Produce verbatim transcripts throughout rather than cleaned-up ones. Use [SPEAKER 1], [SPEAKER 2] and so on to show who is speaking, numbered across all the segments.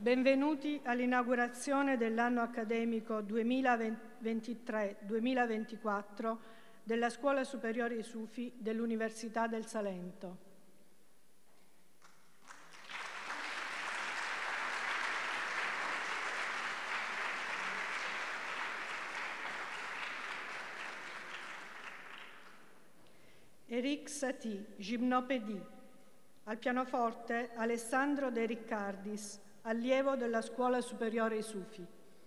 [SPEAKER 1] Benvenuti all'inaugurazione dell'anno accademico duemilaventitré duemilaventiquattro della Scuola Superiore Sufi dell'Università del Salento. Eric Satie, gymnopédie. Al pianoforte Alessandro De Riccardis, allievo della Scuola Superiore Sufi.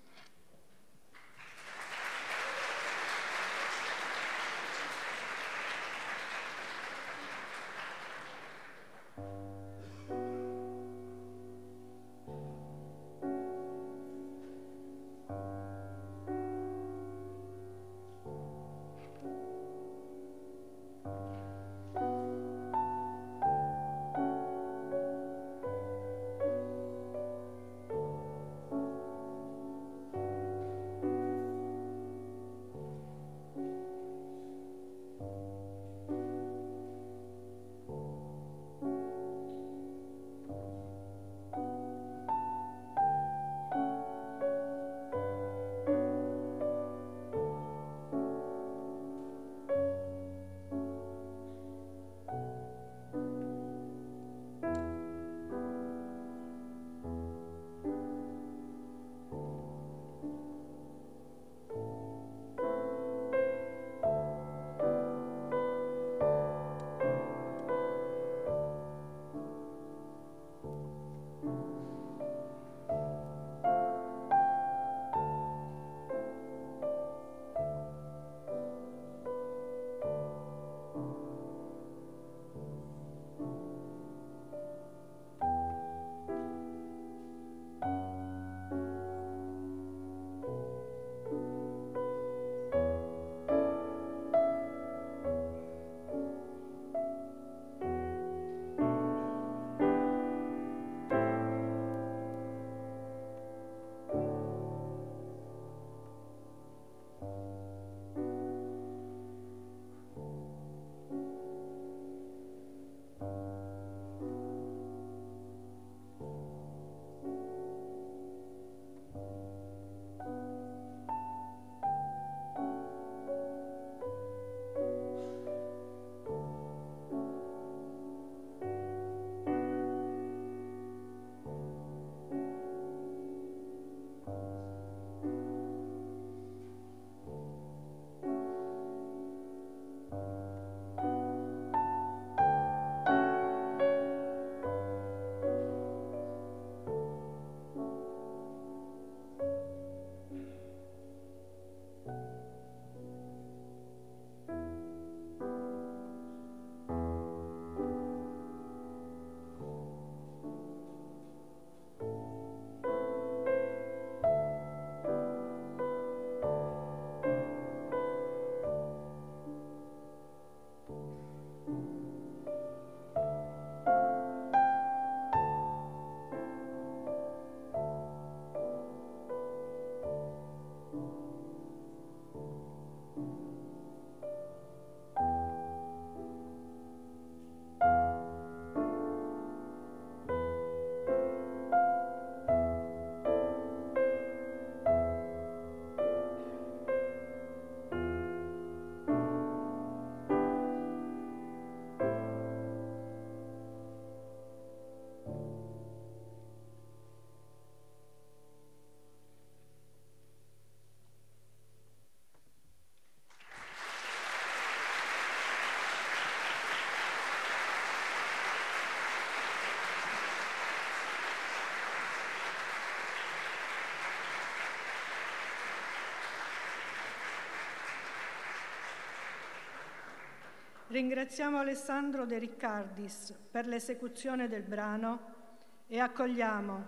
[SPEAKER 1] Ringraziamo Alessandro De Riccardis per l'esecuzione del brano e accogliamo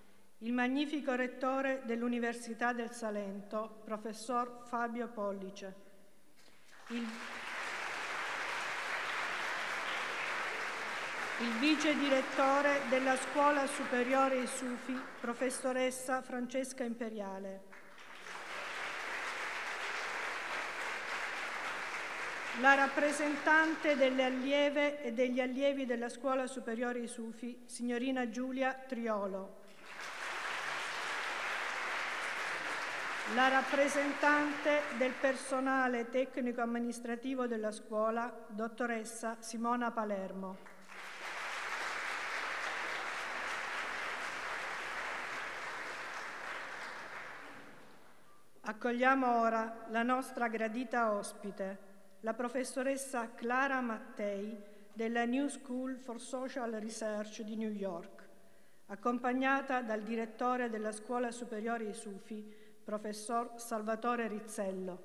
[SPEAKER 1] il magnifico rettore dell'Università del Salento, professor Fabio Pollice, il, il vice direttore della Scuola Superiore Sufi, professoressa Francesca Imperiale, la rappresentante delle allieve e degli allievi della Scuola Superiore Sufi, signorina Giulia Triolo, la rappresentante del personale tecnico-amministrativo della scuola, dottoressa Simona Palermo. Accogliamo ora la nostra gradita ospite, la professoressa Clara Mattei della New School for Social Research di New York, accompagnata dal direttore della Scuola Superiore Isufi, professor Salvatore Rizzello.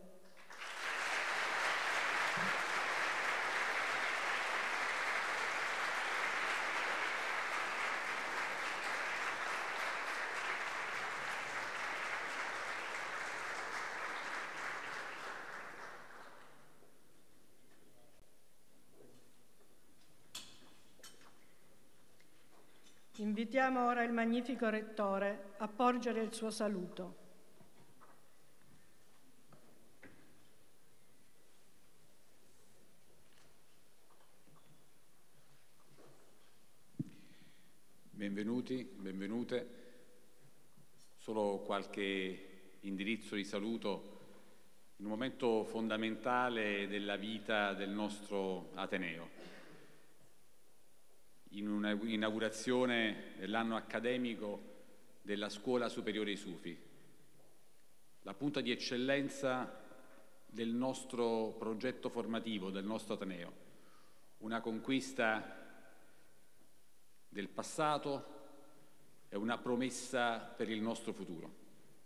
[SPEAKER 1] Invitiamo ora il magnifico Rettore a porgere il suo saluto.
[SPEAKER 2] Benvenuti, benvenute. Solo qualche indirizzo di saluto in un momento fondamentale della vita del nostro Ateneo. In un'inaugurazione dell'anno accademico della Scuola Superiore Isufi, la punta di eccellenza del nostro progetto formativo, del nostro Ateneo, una conquista del passato e una promessa per il nostro futuro.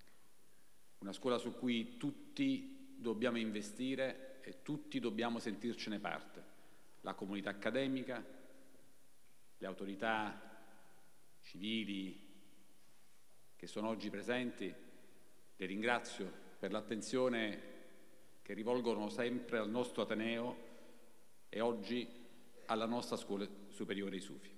[SPEAKER 2] Una scuola su cui tutti dobbiamo investire e tutti dobbiamo sentircene parte, la comunità accademica, le autorità civili che sono oggi presenti. Le ringrazio per l'attenzione che rivolgono sempre al nostro Ateneo e oggi alla nostra Scuola Superiore Isufi.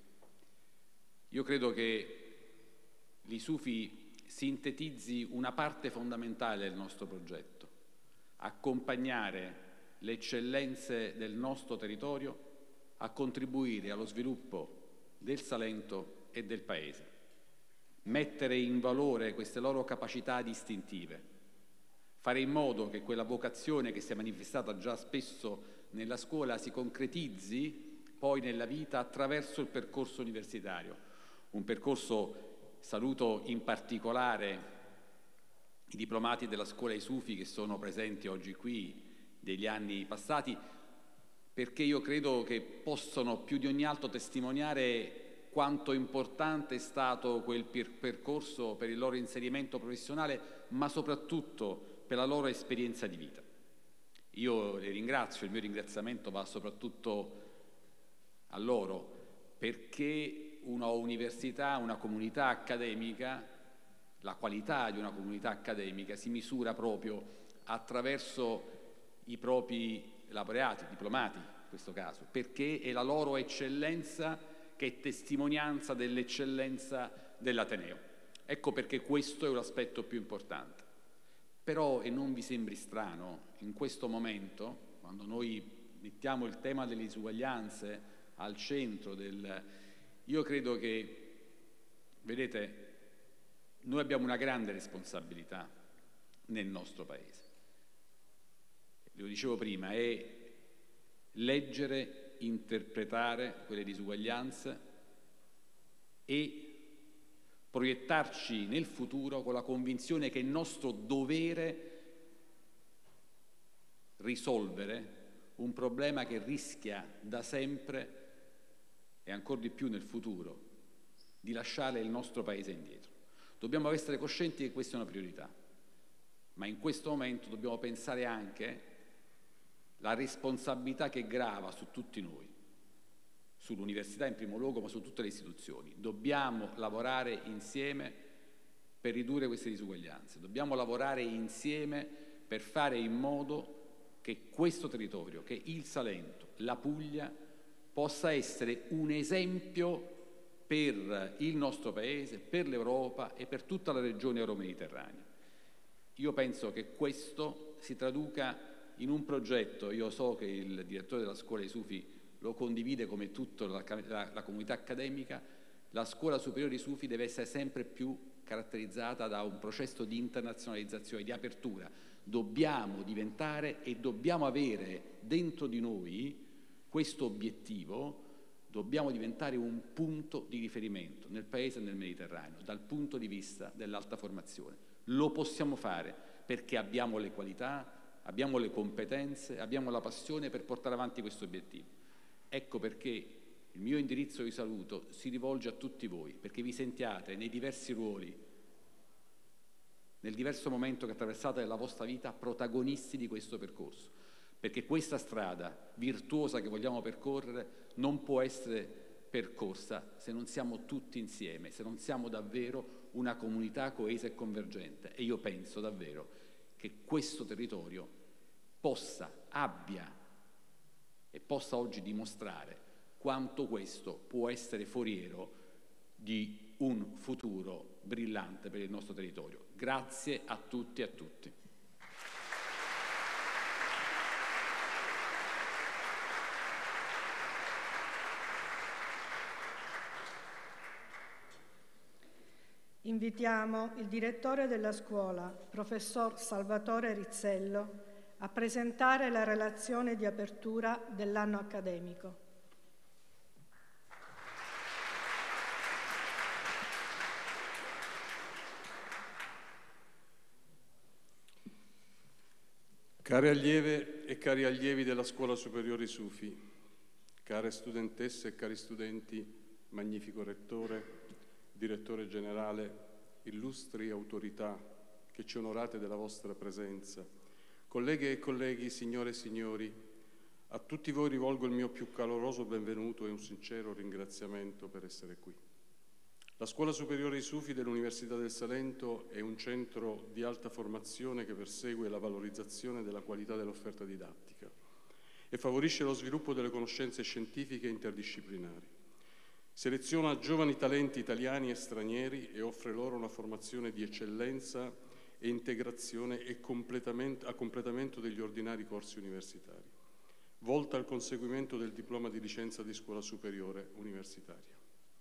[SPEAKER 2] Io credo che l'Isufi sintetizzi una parte fondamentale del nostro progetto: accompagnare le eccellenze del nostro territorio a contribuire allo sviluppo del Salento e del Paese, mettere in valore queste loro capacità distintive, fare in modo che quella vocazione che si è manifestata già spesso nella scuola si concretizzi poi nella vita attraverso il percorso universitario. Un percorso, saluto in particolare i diplomati della scuola Isufi che sono presenti oggi qui, degli anni passati, perché io credo che possono più di ogni altro testimoniare quanto importante è stato quel per percorso per il loro inserimento professionale, ma soprattutto per la loro esperienza di vita. Io le ringrazio, il mio ringraziamento va soprattutto a loro, perché una università, una comunità accademica, la qualità di una comunità accademica si misura proprio attraverso i propri laureati, diplomati in questo caso, perché è la loro eccellenza che è testimonianza dell'eccellenza dell'Ateneo. Ecco perché questo è un aspetto più importante. Però, e non vi sembri strano, in questo momento, quando noi mettiamo il tema delle disuguaglianze al centro del... Io credo che, vedete, noi abbiamo una grande responsabilità nel nostro Paese. Lo dicevo prima, è leggere, interpretare quelle disuguaglianze e proiettarci nel futuro con la convinzione che è nostro dovere risolvere un problema che rischia da sempre e ancora di più nel futuro di lasciare il nostro Paese indietro. Dobbiamo essere coscienti che questa è una priorità, ma in questo momento dobbiamo pensare anche la responsabilità che grava su tutti noi, sull'università in primo luogo, ma su tutte le istituzioni. Dobbiamo lavorare insieme per ridurre queste disuguaglianze, dobbiamo lavorare insieme per fare in modo che questo territorio, che il Salento, la Puglia, possa essere un esempio per il nostro Paese, per l'Europa e per tutta la regione euromediterranea. Io penso che questo si traduca in un progetto, io so che il direttore della scuola Isufi lo condivide come tutta la, la, la comunità accademica, la scuola superiore Isufi deve essere sempre più caratterizzata da un processo di internazionalizzazione, di apertura. Dobbiamo diventare e dobbiamo avere dentro di noi questo obiettivo, dobbiamo diventare un punto di riferimento nel Paese e nel Mediterraneo, dal punto di vista dell'alta formazione. Lo possiamo fare perché abbiamo le qualità, abbiamo le competenze, abbiamo la passione per portare avanti questo obiettivo. Ecco perché il mio indirizzo di saluto si rivolge a tutti voi, perché vi sentiate nei diversi ruoli, nel diverso momento che attraversate la vostra vita, protagonisti di questo percorso, perché questa strada virtuosa che vogliamo percorrere non può essere percorsa se non siamo tutti insieme, se non siamo davvero una comunità coesa e convergente. E io penso davvero che questo territorio possa, abbia e possa oggi dimostrare quanto questo può essere foriero di un futuro brillante per il nostro territorio. Grazie a tutti e a tutti.
[SPEAKER 1] Invitiamo il direttore della scuola, professor Salvatore Rizzello, a presentare la relazione di apertura dell'anno accademico.
[SPEAKER 3] Care allieve e cari allievi della Scuola Superiore Sufi, care studentesse e cari studenti, magnifico Rettore, Direttore Generale, illustri autorità che ci onorate della vostra presenza, colleghe e colleghi, signore e signori, a tutti voi rivolgo il mio più caloroso benvenuto e un sincero ringraziamento per essere qui. La Scuola Superiore Sufi dell'Università del Salento è un centro di alta formazione che persegue la valorizzazione della qualità dell'offerta didattica e favorisce lo sviluppo delle conoscenze scientifiche e interdisciplinari. Seleziona giovani talenti italiani e stranieri e offre loro una formazione di eccellenza e integrazione e completamento, a completamento degli ordinari corsi universitari, volta al conseguimento del diploma di licenza di scuola superiore universitaria.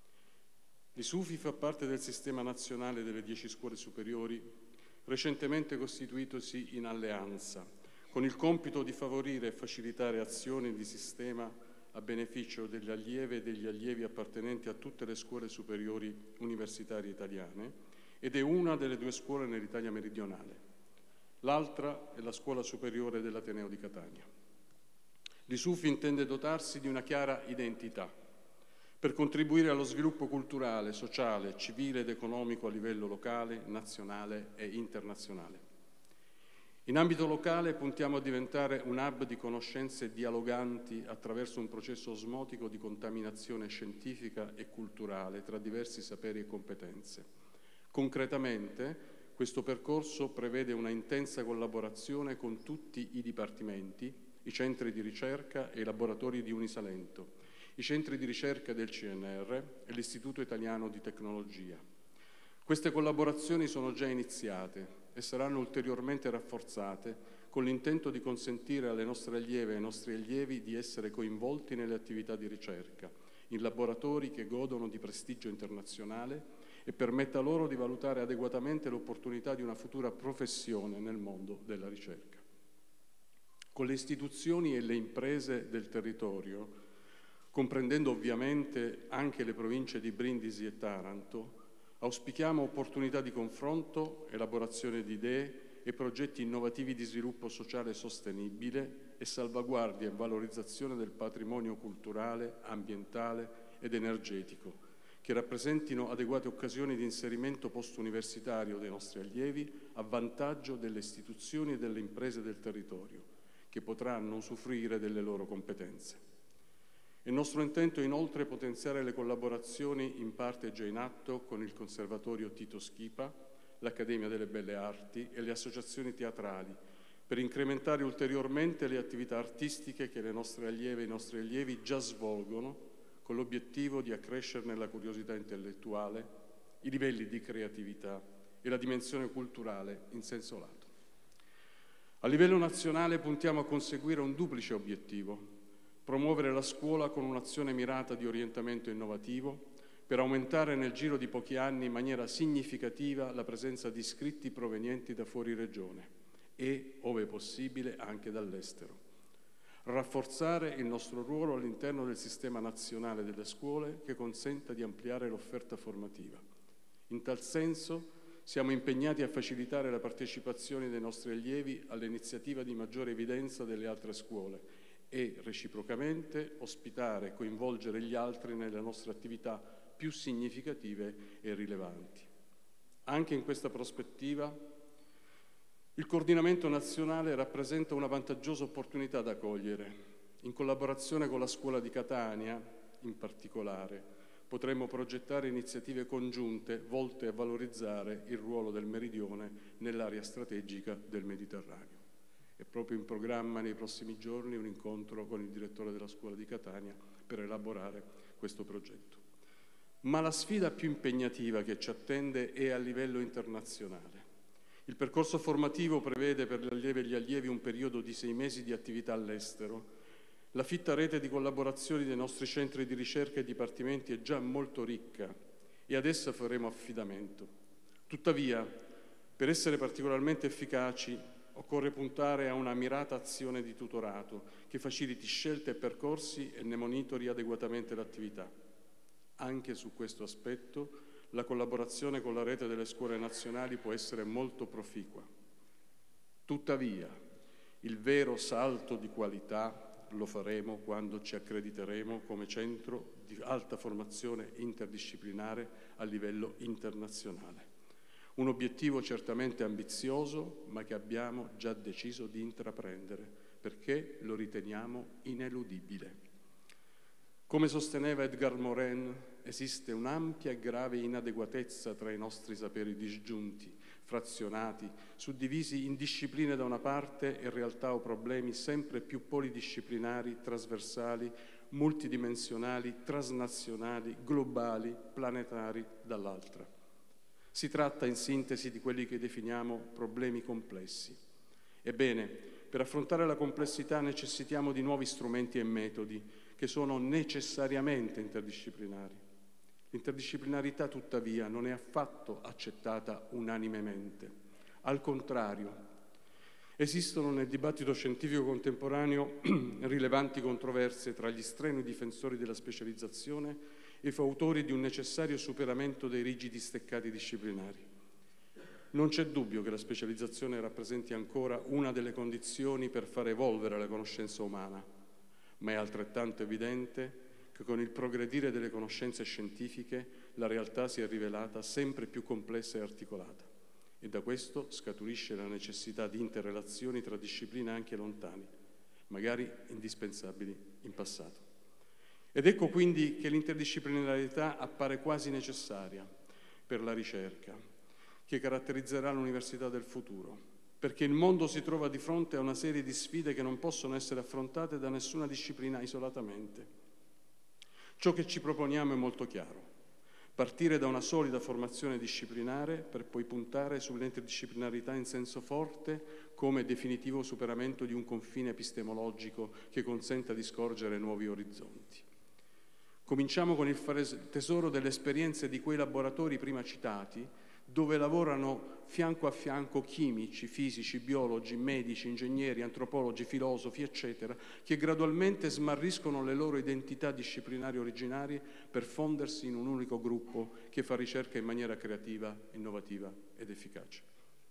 [SPEAKER 3] L'I SUFI fa parte del sistema nazionale delle dieci scuole superiori, recentemente costituitosi in alleanza, con il compito di favorire e facilitare azioni di sistema a beneficio delle allieve e degli allievi appartenenti a tutte le scuole superiori universitarie italiane ed è una delle due scuole nell'Italia meridionale. L'altra è la Scuola Superiore dell'Ateneo di Catania. L'I SUFI intende dotarsi di una chiara identità per contribuire allo sviluppo culturale, sociale, civile ed economico a livello locale, nazionale e internazionale. In ambito locale puntiamo a diventare un hub di conoscenze dialoganti attraverso un processo osmotico di contaminazione scientifica e culturale tra diversi saperi e competenze. Concretamente, questo percorso prevede una intensa collaborazione con tutti i dipartimenti, i centri di ricerca e i laboratori di Unisalento, i centri di ricerca del C N R e l'Istituto Italiano di Tecnologia. Queste collaborazioni sono già iniziate e saranno ulteriormente rafforzate con l'intento di consentire alle nostre allieve e ai nostri allievi di essere coinvolti nelle attività di ricerca, in laboratori che godono di prestigio internazionale e permetta loro di valutare adeguatamente l'opportunità di una futura professione nel mondo della ricerca. Con le istituzioni e le imprese del territorio, comprendendo ovviamente anche le province di Brindisi e Taranto, auspichiamo opportunità di confronto, elaborazione di idee e progetti innovativi di sviluppo sociale sostenibile e salvaguardia e valorizzazione del patrimonio culturale, ambientale ed energetico, che rappresentino adeguate occasioni di inserimento post-universitario dei nostri allievi a vantaggio delle istituzioni e delle imprese del territorio, che potranno usufruire delle loro competenze. Il nostro intento è inoltre potenziare le collaborazioni in parte già in atto con il Conservatorio Tito Schipa, l'Accademia delle Belle Arti e le associazioni teatrali, per incrementare ulteriormente le attività artistiche che le nostre allieve e i nostri allievi già svolgono, con l'obiettivo di accrescerne la curiosità intellettuale, i livelli di creatività e la dimensione culturale in senso lato. A livello nazionale puntiamo a conseguire un duplice obiettivo: promuovere la scuola con un'azione mirata di orientamento innovativo, per aumentare nel giro di pochi anni in maniera significativa la presenza di iscritti provenienti da fuori regione e, ove possibile, anche dall'estero. Rafforzare il nostro ruolo all'interno del sistema nazionale delle scuole che consenta di ampliare l'offerta formativa. In tal senso siamo impegnati a facilitare la partecipazione dei nostri allievi all'iniziativa di maggiore evidenza delle altre scuole e, reciprocamente, ospitare e coinvolgere gli altri nelle nostre attività più significative e rilevanti. Anche in questa prospettiva, il coordinamento nazionale rappresenta una vantaggiosa opportunità da cogliere. In collaborazione con la Scuola di Catania, in particolare, potremmo progettare iniziative congiunte volte a valorizzare il ruolo del Meridione nell'area strategica del Mediterraneo. È proprio in programma nei prossimi giorni un incontro con il direttore della Scuola di Catania per elaborare questo progetto. Ma la sfida più impegnativa che ci attende è a livello internazionale. Il percorso formativo prevede per le allieve e gli allievi un periodo di sei mesi di attività all'estero. La fitta rete di collaborazioni dei nostri centri di ricerca e dipartimenti è già molto ricca e ad essa faremo affidamento. Tuttavia, per essere particolarmente efficaci, occorre puntare a una mirata azione di tutorato che faciliti scelte e percorsi e ne monitori adeguatamente l'attività. Anche su questo aspetto, la collaborazione con la rete delle scuole nazionali può essere molto proficua. Tuttavia, il vero salto di qualità lo faremo quando ci accrediteremo come centro di alta formazione interdisciplinare a livello internazionale. Un obiettivo certamente ambizioso, ma che abbiamo già deciso di intraprendere, perché lo riteniamo ineludibile. Come sosteneva Edgar Morin, esiste un'ampia e grave inadeguatezza tra i nostri saperi disgiunti, frazionati, suddivisi in discipline da una parte e realtà o problemi sempre più polidisciplinari, trasversali, multidimensionali, transnazionali, globali, planetari dall'altra. Si tratta in sintesi di quelli che definiamo problemi complessi. Ebbene, per affrontare la complessità necessitiamo di nuovi strumenti e metodi che sono necessariamente interdisciplinari. L'interdisciplinarità, tuttavia, non è affatto accettata unanimemente. Al contrario, esistono nel dibattito scientifico contemporaneo rilevanti controversie tra gli strenui difensori della specializzazione e i fautori di un necessario superamento dei rigidi steccati disciplinari. Non c'è dubbio che la specializzazione rappresenti ancora una delle condizioni per far evolvere la conoscenza umana, ma è altrettanto evidente che con il progredire delle conoscenze scientifiche la realtà si è rivelata sempre più complessa e articolata e da questo scaturisce la necessità di interrelazioni tra discipline anche lontane, magari indispensabili in passato. Ed ecco quindi che l'interdisciplinarità appare quasi necessaria per la ricerca, che caratterizzerà l'università del futuro, perché il mondo si trova di fronte a una serie di sfide che non possono essere affrontate da nessuna disciplina isolatamente. Ciò che ci proponiamo è molto chiaro: partire da una solida formazione disciplinare per poi puntare sull'interdisciplinarità in senso forte come definitivo superamento di un confine epistemologico che consenta di scorgere nuovi orizzonti. Cominciamo con il fare tesoro delle esperienze di quei laboratori prima citati, dove lavorano fianco a fianco chimici, fisici, biologi, medici, ingegneri, antropologi, filosofi, eccetera, che gradualmente smarriscono le loro identità disciplinari originarie per fondersi in un unico gruppo che fa ricerca in maniera creativa, innovativa ed efficace.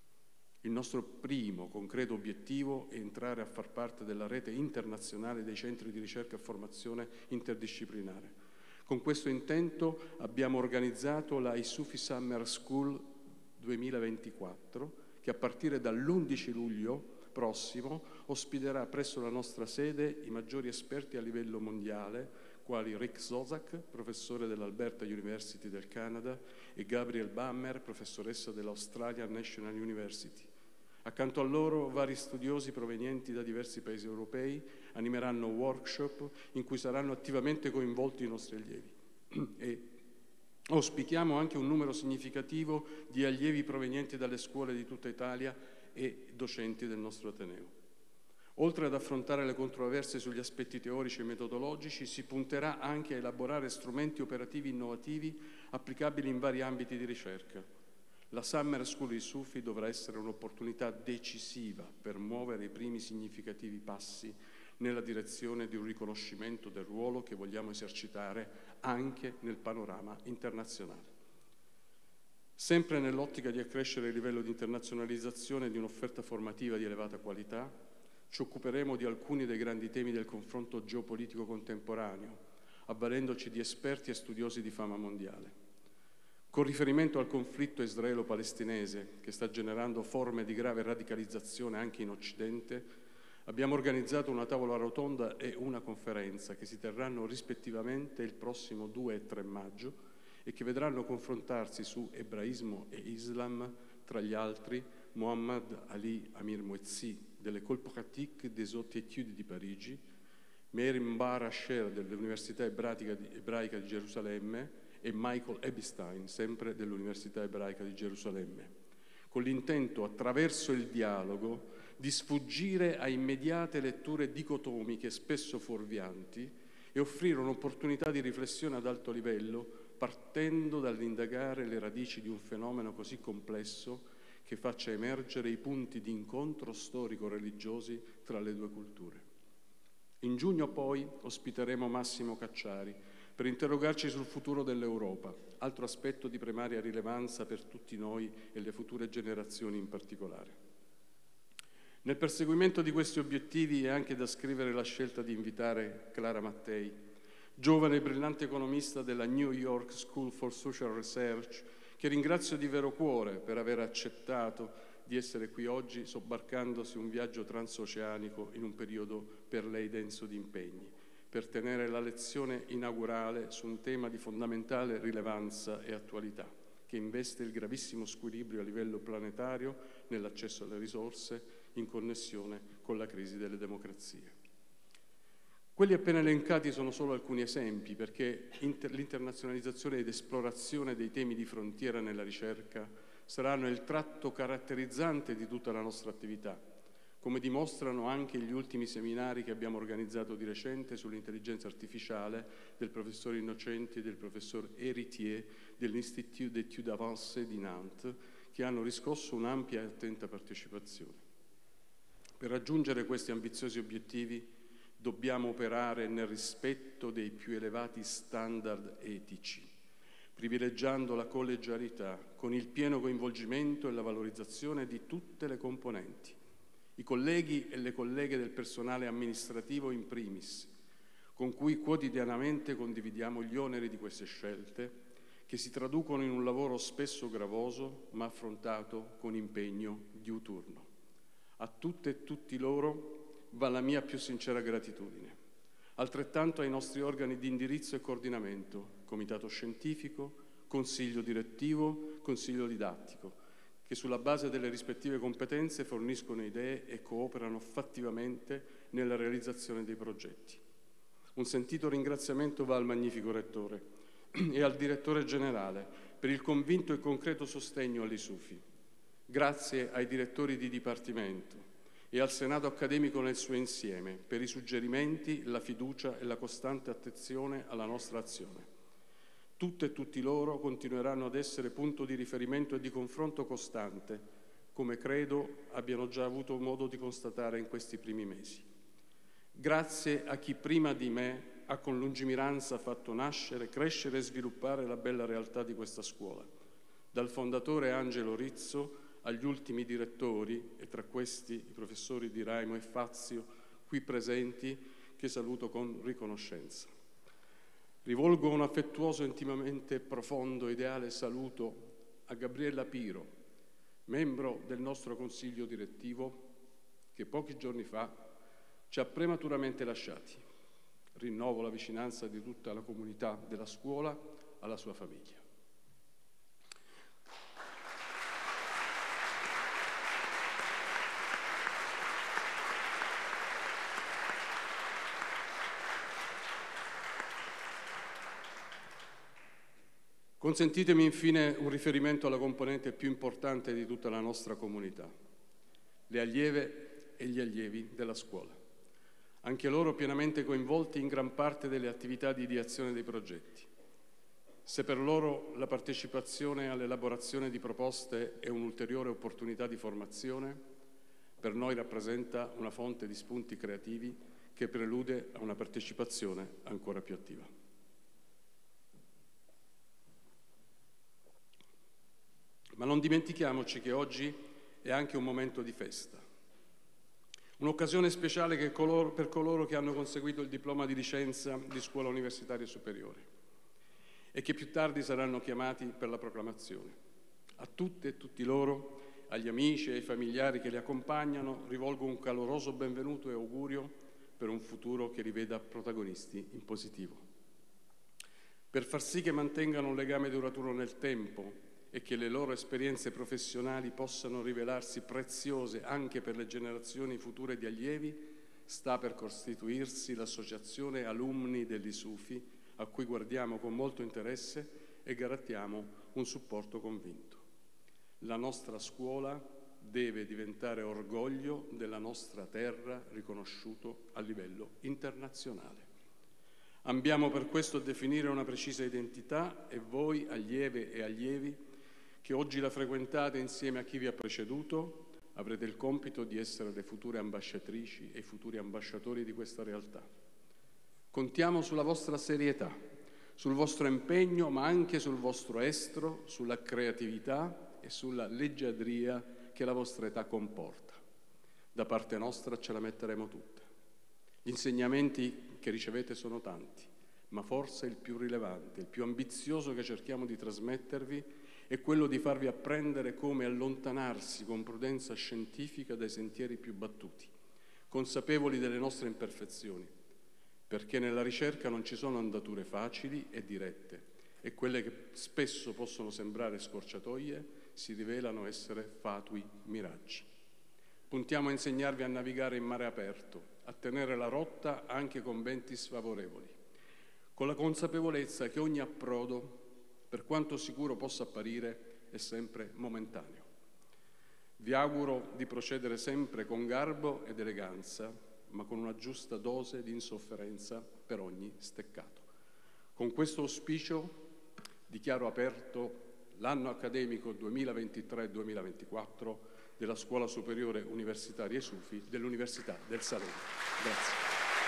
[SPEAKER 3] Il nostro primo concreto obiettivo è entrare a far parte della rete internazionale dei centri di ricerca e formazione interdisciplinare. Con questo intento abbiamo organizzato la ISUFI Summer School duemilaventiquattro, che a partire dall'undici luglio prossimo ospiterà presso la nostra sede i maggiori esperti a livello mondiale, quali Rick Zozak, professore dell'Alberta University del Canada, e Gabriel Bammer, professoressa dell'Australian National University. Accanto a loro, vari studiosi provenienti da diversi paesi europei animeranno workshop in cui saranno attivamente coinvolti i nostri allievi. E auspichiamo anche un numero significativo di allievi provenienti dalle scuole di tutta Italia e docenti del nostro Ateneo. Oltre ad affrontare le controversie sugli aspetti teorici e metodologici, si punterà anche a elaborare strumenti operativi innovativi applicabili in vari ambiti di ricerca. La Summer School di Sufi dovrà essere un'opportunità decisiva per muovere i primi significativi passi nella direzione di un riconoscimento del ruolo che vogliamo esercitare anche nel panorama internazionale. Sempre nell'ottica di accrescere il livello di internazionalizzazione di un'offerta formativa di elevata qualità, ci occuperemo di alcuni dei grandi temi del confronto geopolitico contemporaneo, avvalendoci di esperti e studiosi di fama mondiale. Con riferimento al conflitto israelo-palestinese, che sta generando forme di grave radicalizzazione anche in Occidente, abbiamo organizzato una tavola rotonda e una conferenza che si terranno rispettivamente il prossimo due e tre maggio e che vedranno confrontarsi su ebraismo e Islam, tra gli altri Mohammad Ali Amir Moezzi dell'École pratique des hautes études di Parigi, Meir Mbar Asher dell'Università Ebraica di, Ebraica di Gerusalemme e Michael Epstein, sempre dell'Università Ebraica di Gerusalemme, con l'intento, attraverso il dialogo, di sfuggire a immediate letture dicotomiche spesso fuorvianti e offrire un'opportunità di riflessione ad alto livello, partendo dall'indagare le radici di un fenomeno così complesso che faccia emergere i punti di incontro storico-religiosi tra le due culture. In giugno poi ospiteremo Massimo Cacciari per interrogarci sul futuro dell'Europa, altro aspetto di primaria rilevanza per tutti noi e le future generazioni in particolare. Nel perseguimento di questi obiettivi è anche da scrivere la scelta di invitare Clara Mattei, giovane e brillante economista della New York School for Social Research, che ringrazio di vero cuore per aver accettato di essere qui oggi, sobbarcandosi un viaggio transoceanico in un periodo per lei denso di impegni, per tenere la lezione inaugurale su un tema di fondamentale rilevanza e attualità, che investe il gravissimo squilibrio a livello planetario nell'accesso alle risorse in connessione con la crisi delle democrazie. Quelli appena elencati sono solo alcuni esempi, perché inter- l'internazionalizzazione ed esplorazione dei temi di frontiera nella ricerca saranno il tratto caratterizzante di tutta la nostra attività, come dimostrano anche gli ultimi seminari che abbiamo organizzato di recente sull'intelligenza artificiale del professor Innocenti e del professor Héritier dell'Institut d'études avancées di Nantes, che hanno riscosso un'ampia e attenta partecipazione. Per raggiungere questi ambiziosi obiettivi dobbiamo operare nel rispetto dei più elevati standard etici, privilegiando la collegialità con il pieno coinvolgimento e la valorizzazione di tutte le componenti, i colleghi e le colleghe del personale amministrativo in primis, con cui quotidianamente condividiamo gli oneri di queste scelte, che si traducono in un lavoro spesso gravoso, ma affrontato con impegno diuturno. A tutte e tutti loro va la mia più sincera gratitudine. Altrettanto ai nostri organi di indirizzo e coordinamento, comitato scientifico, consiglio direttivo, consiglio didattico, che sulla base delle rispettive competenze forniscono idee e cooperano fattivamente nella realizzazione dei progetti. Un sentito ringraziamento va al magnifico Rettore e al Direttore Generale per il convinto e concreto sostegno all'I S U F I. Grazie ai direttori di Dipartimento e al Senato accademico nel suo insieme per i suggerimenti, la fiducia e la costante attenzione alla nostra azione. Tutte e tutti loro continueranno ad essere punto di riferimento e di confronto costante, come credo abbiano già avuto modo di constatare in questi primi mesi. Grazie a chi prima di me ha con lungimiranza fatto nascere, crescere e sviluppare la bella realtà di questa scuola, dal fondatore Angelo Rizzo agli ultimi direttori, e tra questi i professori Di Raimo e Fazio, qui presenti, che saluto con riconoscenza. Rivolgo un affettuoso, intimamente profondo, ideale saluto a Gabriella Piro, membro del nostro consiglio direttivo, che pochi giorni fa ci ha prematuramente lasciati. Rinnovo la vicinanza di tutta la comunità della scuola alla sua famiglia. Consentitemi infine un riferimento alla componente più importante di tutta la nostra comunità. Le allieve e gli allievi della scuola. Anche loro pienamente coinvolti in gran parte delle attività di ideazione dei progetti. Se per loro la partecipazione all'elaborazione di proposte è un'ulteriore opportunità di formazione, per noi rappresenta una fonte di spunti creativi che prelude a una partecipazione ancora più attiva. Ma non dimentichiamoci che oggi è anche un momento di festa. Un'occasione speciale che coloro, per coloro che hanno conseguito il diploma di licenza di scuola universitaria superiore e che più tardi saranno chiamati per la proclamazione. A tutte e tutti loro, agli amici e ai familiari che li accompagnano, rivolgo un caloroso benvenuto e augurio per un futuro che li veda protagonisti in positivo. Per far sì che mantengano un legame duraturo nel tempo e che le loro esperienze professionali possano rivelarsi preziose anche per le generazioni future di allievi, sta per costituirsi l'associazione Alumni dell'I S U F I, a cui guardiamo con molto interesse e garantiamo un supporto convinto. La nostra scuola deve diventare orgoglio della nostra terra, riconosciuto a livello internazionale. Ambiamo per questo definire una precisa identità e voi, allieve e allievi, che oggi la frequentate insieme a chi vi ha preceduto, avrete il compito di essere le future ambasciatrici e i futuri ambasciatori di questa realtà. Contiamo sulla vostra serietà, sul vostro impegno, ma anche sul vostro estro, sulla creatività e sulla leggiadria che la vostra età comporta. Da parte nostra ce la metteremo tutta. Gli insegnamenti che ricevete sono tanti, ma forse il più rilevante, il più ambizioso che cerchiamo di trasmettervi è quello di farvi apprendere come allontanarsi con prudenza scientifica dai sentieri più battuti, consapevoli delle nostre imperfezioni, perché nella ricerca non ci sono andature facili e dirette e quelle che spesso possono sembrare scorciatoie si rivelano essere fatui miraggi. Puntiamo a insegnarvi a navigare in mare aperto, a tenere la rotta anche con venti sfavorevoli, con la consapevolezza che ogni approdo, per quanto sicuro possa apparire, è sempre momentaneo. Vi auguro di procedere sempre con garbo ed eleganza, ma con una giusta dose di insofferenza per ogni steccato. Con questo auspicio dichiaro aperto l'anno accademico duemilaventitré duemilaventiquattro della Scuola Superiore Universitaria I S U F I dell'Università del Salento. Grazie.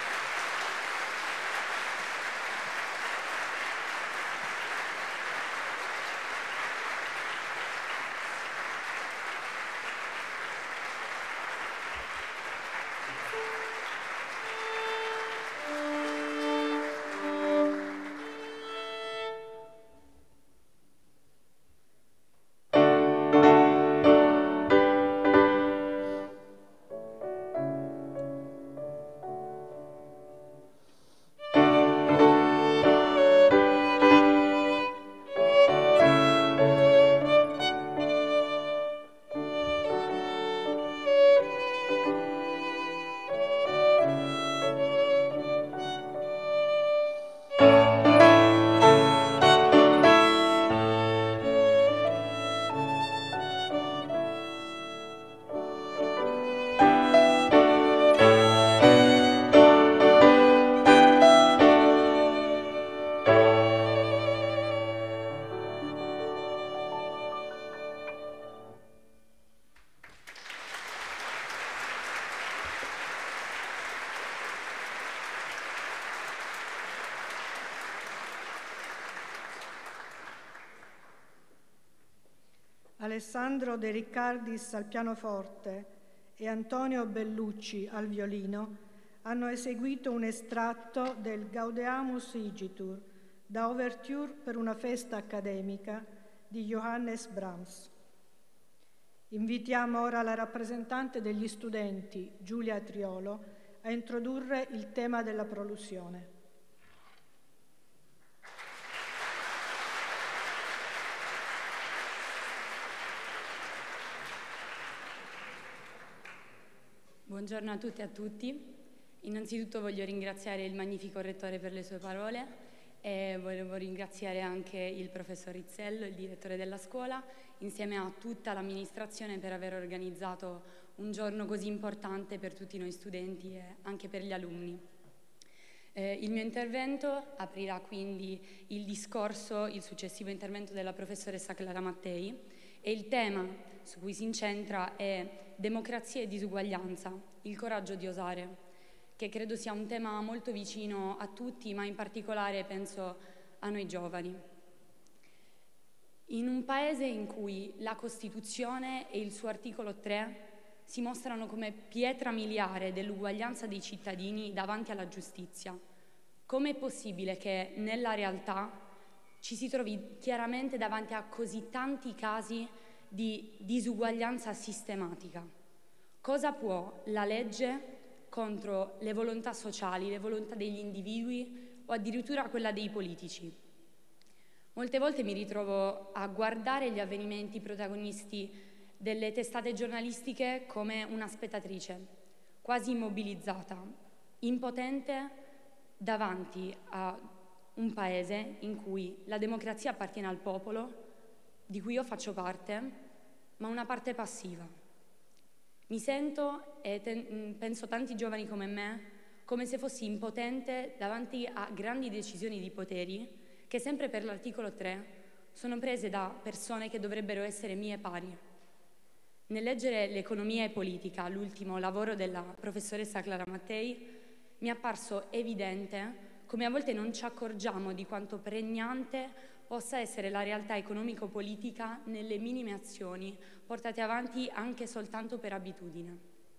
[SPEAKER 1] Alessandro De Riccardis al pianoforte e Antonio Bellucci al violino hanno eseguito un estratto del Gaudeamus Igitur, da Overture per una festa accademica di Johannes Brahms. Invitiamo ora la rappresentante degli studenti, Giulia Triolo, a introdurre il tema della prolusione.
[SPEAKER 4] Buongiorno a tutte e a tutti. Innanzitutto voglio ringraziare il magnifico Rettore per le sue parole e volevo ringraziare anche il professor Rizzello, il direttore della scuola, insieme a tutta l'amministrazione per aver organizzato un giorno così importante per tutti noi studenti e anche per gli alunni. Eh, il mio intervento aprirà quindi il discorso, il successivo intervento della professoressa Clara Mattei, e il tema su cui si incentra è democrazia e disuguaglianza, il coraggio di osare, che credo sia un tema molto vicino a tutti, ma in particolare penso a noi giovani. In un paese in cui la Costituzione e il suo articolo tre si mostrano come pietra miliare dell'uguaglianza dei cittadini davanti alla giustizia, com'è possibile che nella realtà ci si trovi chiaramente davanti a così tanti casi di disuguaglianza sistematica? Cosa può la legge contro le volontà sociali, le volontà degli individui o addirittura quella dei politici? Molte volte mi ritrovo a guardare gli avvenimenti protagonisti delle testate giornalistiche come una spettatrice, quasi immobilizzata, impotente davanti a un paese in cui la democrazia appartiene al popolo, di cui io faccio parte, ma una parte passiva. Mi sento, e ten- penso tanti giovani come me, come se fossi impotente davanti a grandi decisioni di poteri che sempre per l'articolo tre sono prese da persone che dovrebbero essere mie pari. Nel leggere l'economia e politica, l'ultimo lavoro della professoressa Clara Mattei, mi è apparso evidente come a volte non ci accorgiamo di quanto pregnante possa essere la realtà economico-politica nelle minime azioni portate avanti anche soltanto per abitudine.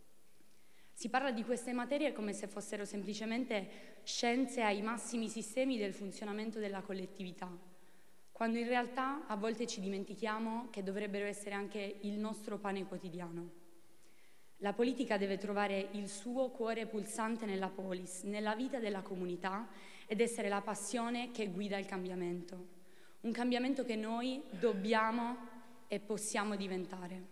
[SPEAKER 4] Si parla di queste materie come se fossero semplicemente scienze ai massimi sistemi del funzionamento della collettività, quando in realtà a volte ci dimentichiamo che dovrebbero essere anche il nostro pane quotidiano. La politica deve trovare il suo cuore pulsante nella polis, nella vita della comunità, ed essere la passione che guida il cambiamento. Un cambiamento che noi dobbiamo e possiamo diventare.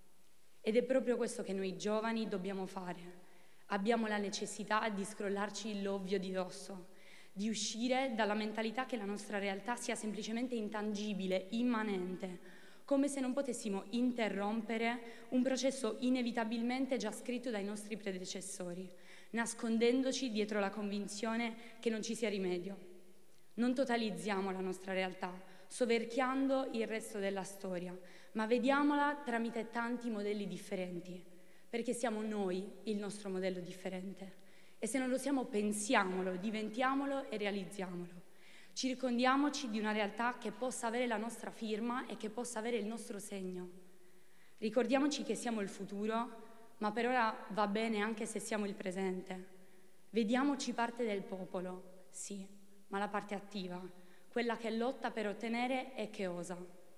[SPEAKER 4] Ed è proprio questo che noi giovani dobbiamo fare. Abbiamo la necessità di scrollarci l'ovvio di dosso, di uscire dalla mentalità che la nostra realtà sia semplicemente intangibile, immanente, come se non potessimo interrompere un processo inevitabilmente già scritto dai nostri predecessori, nascondendoci dietro la convinzione che non ci sia rimedio. Non totalizziamo la nostra realtà, soverchiando il resto della storia, ma vediamola tramite tanti modelli differenti, perché siamo noi il nostro modello differente. E se non lo siamo, pensiamolo, diventiamolo e realizziamolo. Circondiamoci di una realtà che possa avere la nostra firma e che possa avere il nostro segno. Ricordiamoci che siamo il futuro, ma per ora va bene anche se siamo il presente. Vediamoci parte del popolo, sì, ma la parte attiva, quella che lotta per ottenere e che osa.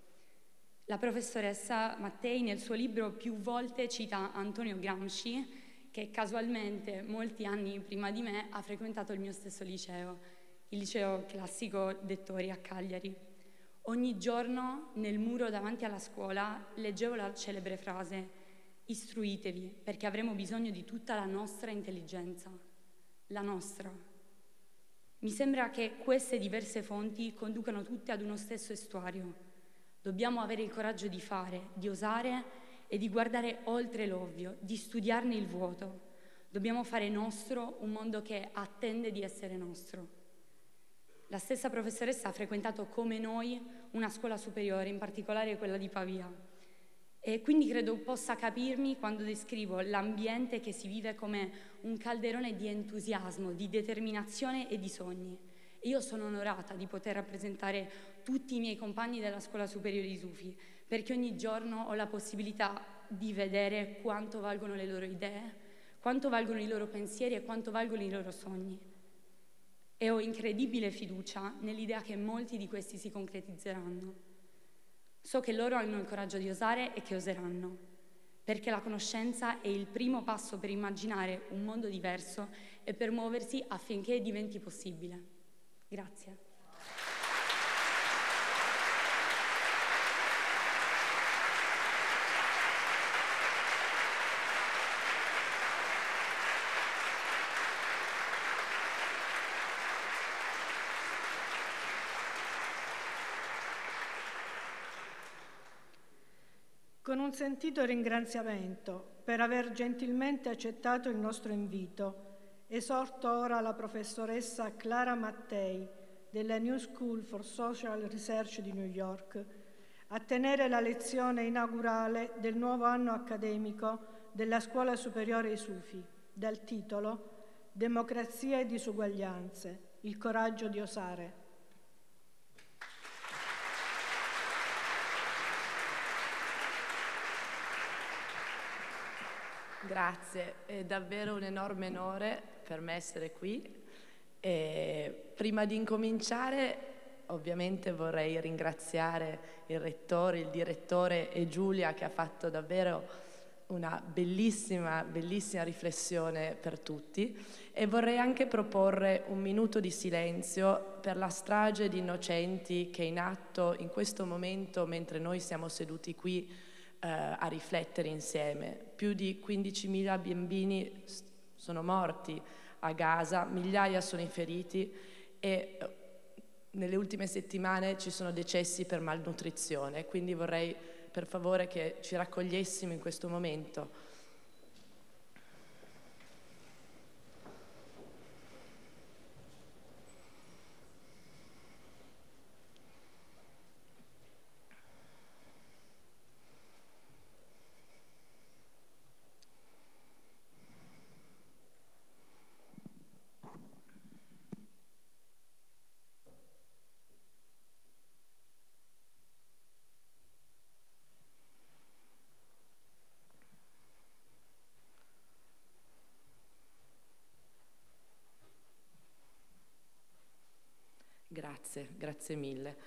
[SPEAKER 4] La professoressa Mattei nel suo libro più volte cita Antonio Gramsci, che casualmente molti anni prima di me ha frequentato il mio stesso liceo, il liceo classico Dettori a Cagliari. Ogni giorno nel muro davanti alla scuola leggevo la celebre frase: istruitevi perché avremo bisogno di tutta la nostra intelligenza, la nostra. Mi sembra che queste diverse fonti conducano tutte ad uno stesso estuario. Dobbiamo avere il coraggio di fare, di osare e di guardare oltre l'ovvio, di studiarne il vuoto. Dobbiamo fare nostro un mondo che attende di essere nostro. La stessa professoressa ha frequentato come noi una scuola superiore, in particolare quella di Pavia, e quindi credo possa capirmi quando descrivo l'ambiente che si vive come un calderone di entusiasmo, di determinazione e di sogni. E io sono onorata di poter rappresentare tutti i miei compagni della scuola superiore di Sufi, perché ogni giorno ho la possibilità di vedere quanto valgono le loro idee, quanto valgono i loro pensieri e quanto valgono i loro sogni. E ho incredibile fiducia nell'idea che molti di questi si concretizzeranno. So che loro hanno il coraggio di osare e che oseranno, perché la conoscenza è il primo passo per immaginare un mondo diverso e per muoversi affinché diventi possibile. Grazie.
[SPEAKER 1] Con un sentito ringraziamento per aver gentilmente accettato il nostro invito. Esorto ora la professoressa Clara Mattei della New School for Social Research di New York a tenere la lezione inaugurale del nuovo anno accademico della Scuola Superiore Isufi, dal titolo Democrazia e disuguaglianze, il coraggio di osare.
[SPEAKER 5] Grazie, è davvero un enorme onore per me essere qui. E prima di incominciare, ovviamente vorrei ringraziare il rettore, il direttore e Giulia, che ha fatto davvero una bellissima, bellissima riflessione per tutti, e vorrei anche proporre un minuto di silenzio per la strage di innocenti che è in atto in questo momento mentre noi siamo seduti qui eh, a riflettere insieme. Più di quindicimila bambini sono morti a Gaza, migliaia sono i feriti e nelle ultime settimane ci sono decessi per malnutrizione, quindi vorrei per favore che ci raccogliessimo in questo momento. Grazie, grazie mille.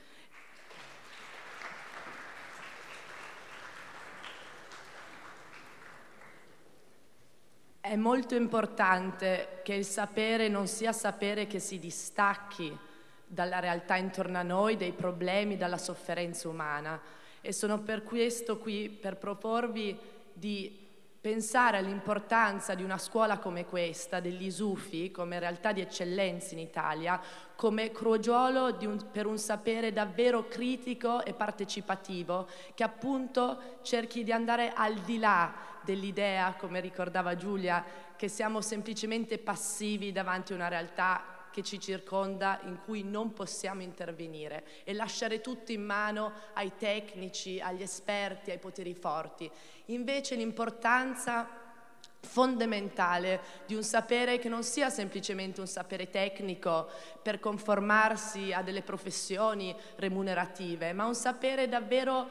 [SPEAKER 5] È molto importante che il sapere non sia sapere che si distacchi dalla realtà intorno a noi, dei problemi, dalla sofferenza umana. E sono per questo qui per proporvi di pensare all'importanza di una scuola come questa, degli Isufi, come realtà di eccellenza in Italia, come crogiolo di un, per un sapere davvero critico e partecipativo, che appunto cerchi di andare al di là dell'idea, come ricordava Giulia, che siamo semplicemente passivi davanti a una realtà che ci circonda, in cui non possiamo intervenire, e lasciare tutto in mano ai tecnici, agli esperti, ai poteri forti. Invece l'importanza fondamentale di un sapere che non sia semplicemente un sapere tecnico per conformarsi a delle professioni remunerative, ma un sapere davvero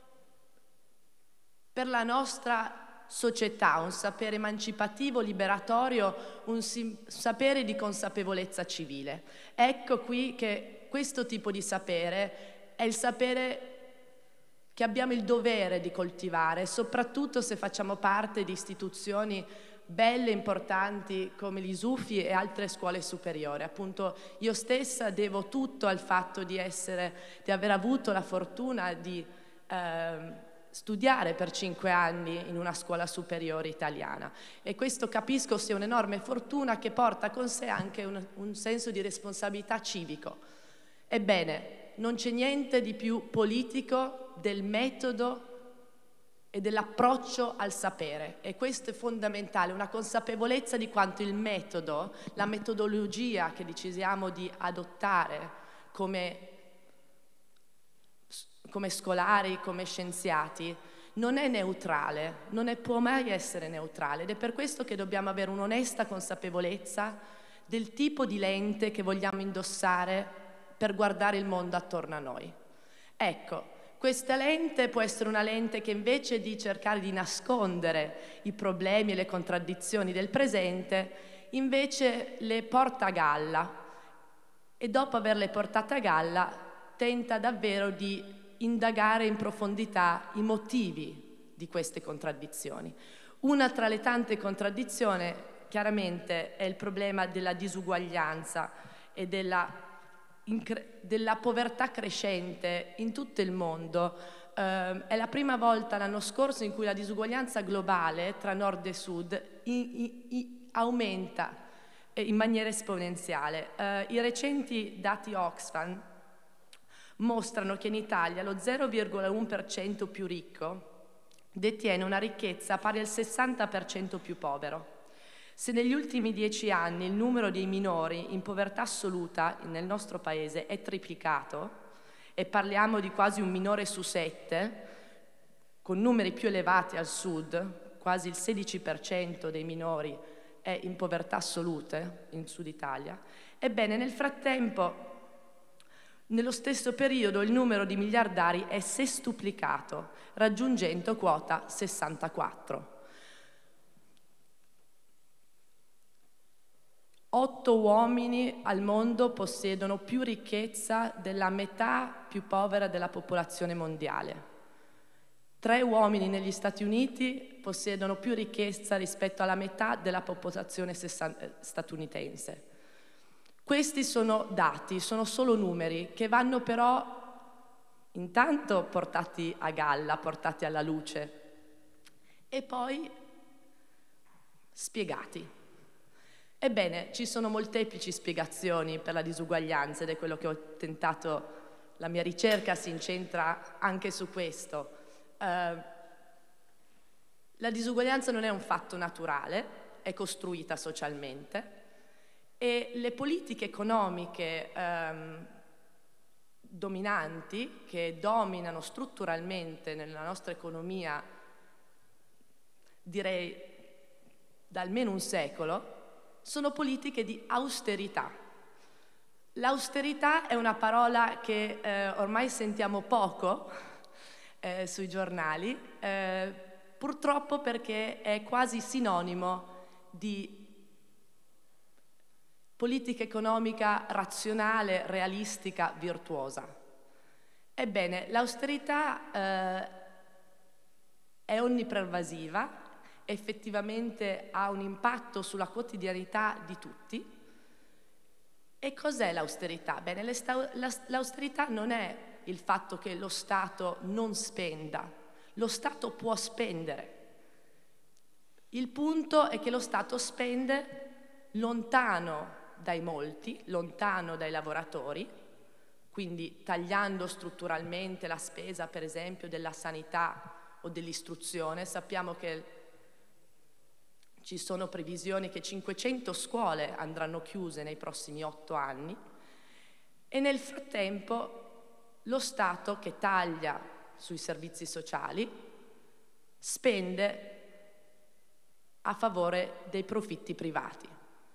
[SPEAKER 5] per la nostra società, un sapere emancipativo, liberatorio, un sapere di consapevolezza civile. Ecco qui che questo tipo di sapere è il sapere che abbiamo il dovere di coltivare, soprattutto se facciamo parte di istituzioni belle e importanti come l'Isufi e altre scuole superiori. Appunto, io stessa devo tutto al fatto di essere, di aver avuto la fortuna di eh, studiare per cinque anni in una scuola superiore italiana, e questo capisco sia un'enorme fortuna che porta con sé anche un, un senso di responsabilità civico. Ebbene, non c'è niente di più politico del metodo e dell'approccio al sapere, e questo è fondamentale, una consapevolezza di quanto il metodo, la metodologia che decidiamo di adottare come come scolari, come scienziati, non è neutrale, non è, può mai essere neutrale, ed è per questo che dobbiamo avere un'onesta consapevolezza del tipo di lente che vogliamo indossare per guardare il mondo attorno a noi. Ecco, questa lente può essere una lente che invece di cercare di nascondere i problemi e le contraddizioni del presente, invece le porta a galla, e dopo averle portate a galla tenta davvero di indagare in profondità i motivi di queste contraddizioni. Una tra le tante contraddizioni chiaramente è il problema della disuguaglianza e della, della povertà crescente in tutto il mondo. Eh, è la prima volta l'anno scorso in cui la disuguaglianza globale tra nord e sud in, in, in, aumenta in maniera esponenziale. Eh, I recenti dati Oxfam mostrano che in Italia lo zero virgola uno per cento più ricco detiene una ricchezza pari al sessanta per cento più povero. Se negli ultimi dieci anni il numero dei minori in povertà assoluta nel nostro paese è triplicato, e parliamo di quasi un minore su sette, con numeri più elevati al sud, quasi il sedici per cento dei minori è in povertà assolute in Sud Italia, ebbene nel frattempo, nello stesso periodo, il numero di miliardari è sestuplicato, raggiungendo quota sessantaquattro. Otto uomini al mondo possiedono più ricchezza della metà più povera della popolazione mondiale. Tre uomini negli Stati Uniti possiedono più ricchezza rispetto alla metà della popolazione statunitense. Questi sono dati, sono solo numeri che vanno però intanto portati a galla, portati alla luce e poi spiegati. Ebbene, ci sono molteplici spiegazioni per la disuguaglianza ed è quello che ho tentato, la mia ricerca si incentra anche su questo. Uh, la disuguaglianza non è un fatto naturale, è costruita socialmente e le politiche economiche um, dominanti che dominano strutturalmente nella nostra economia, direi da almeno un secolo, sono politiche di austerità. L'austerità è una parola che eh, ormai sentiamo poco eh, sui giornali, eh, purtroppo perché è quasi sinonimo di politica economica razionale, realistica, virtuosa. Ebbene, l'austerità eh, è onnipervasiva, effettivamente ha un impatto sulla quotidianità di tutti. E cos'è l'austerità? Bene, l'austerità non è il fatto che lo Stato non spenda, lo Stato può spendere. Il punto è che lo Stato spende lontano dai molti, lontano dai lavoratori, quindi tagliando strutturalmente la spesa, per esempio, della sanità o dell'istruzione. Sappiamo che ci sono previsioni che cinquecento scuole andranno chiuse nei prossimi otto anni e nel frattempo lo Stato, che taglia sui servizi sociali, spende a favore dei profitti privati,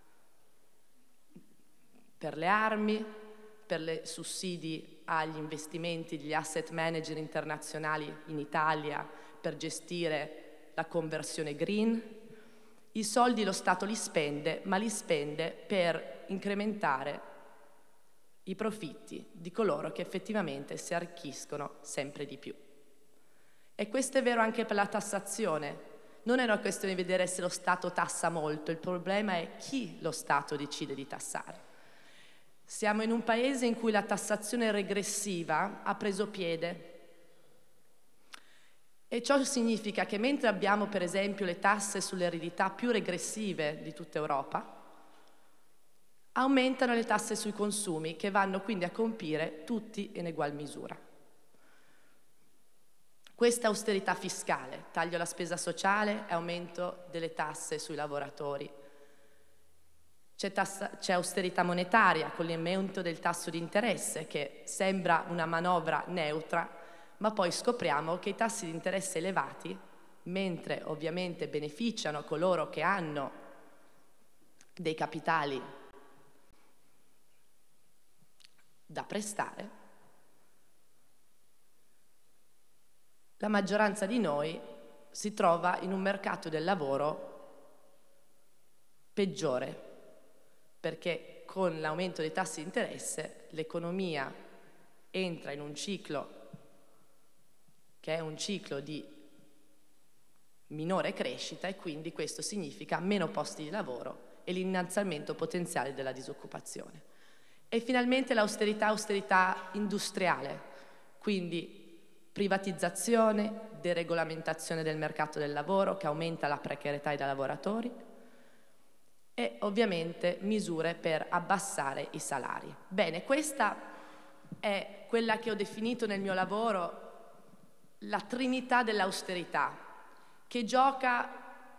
[SPEAKER 5] per le armi, per i sussidi agli investimenti degli asset manager internazionali in Italia per gestire la conversione green. I soldi lo Stato li spende, ma li spende per incrementare i profitti di coloro che effettivamente si arricchiscono sempre di più. E questo è vero anche per la tassazione. Non è una questione di vedere se lo Stato tassa molto, il problema è chi lo Stato decide di tassare. Siamo in un paese in cui la tassazione regressiva ha preso piede. E ciò significa che mentre abbiamo per esempio le tasse sull'eredità più regressive di tutta Europa, aumentano le tasse sui consumi che vanno quindi a colpire tutti in egual misura. Questa austerità fiscale, taglio alla spesa sociale e aumento delle tasse sui lavoratori. C'è, tassa, c'è austerità monetaria con l'aumento del tasso di interesse che sembra una manovra neutra, ma poi scopriamo che i tassi di interesse elevati, mentre ovviamente beneficiano coloro che hanno dei capitali da prestare, la maggioranza di noi si trova in un mercato del lavoro peggiore, perché con l'aumento dei tassi di interesse l'economia entra in un ciclo che è un ciclo di minore crescita e quindi questo significa meno posti di lavoro e l'innalzamento potenziale della disoccupazione. E finalmente l'austerità, austerità industriale, quindi privatizzazione, deregolamentazione del mercato del lavoro che aumenta la precarietà dei lavoratori e ovviamente misure per abbassare i salari. Bene, questa è quella che ho definito nel mio lavoro la trinità dell'austerità. che gioca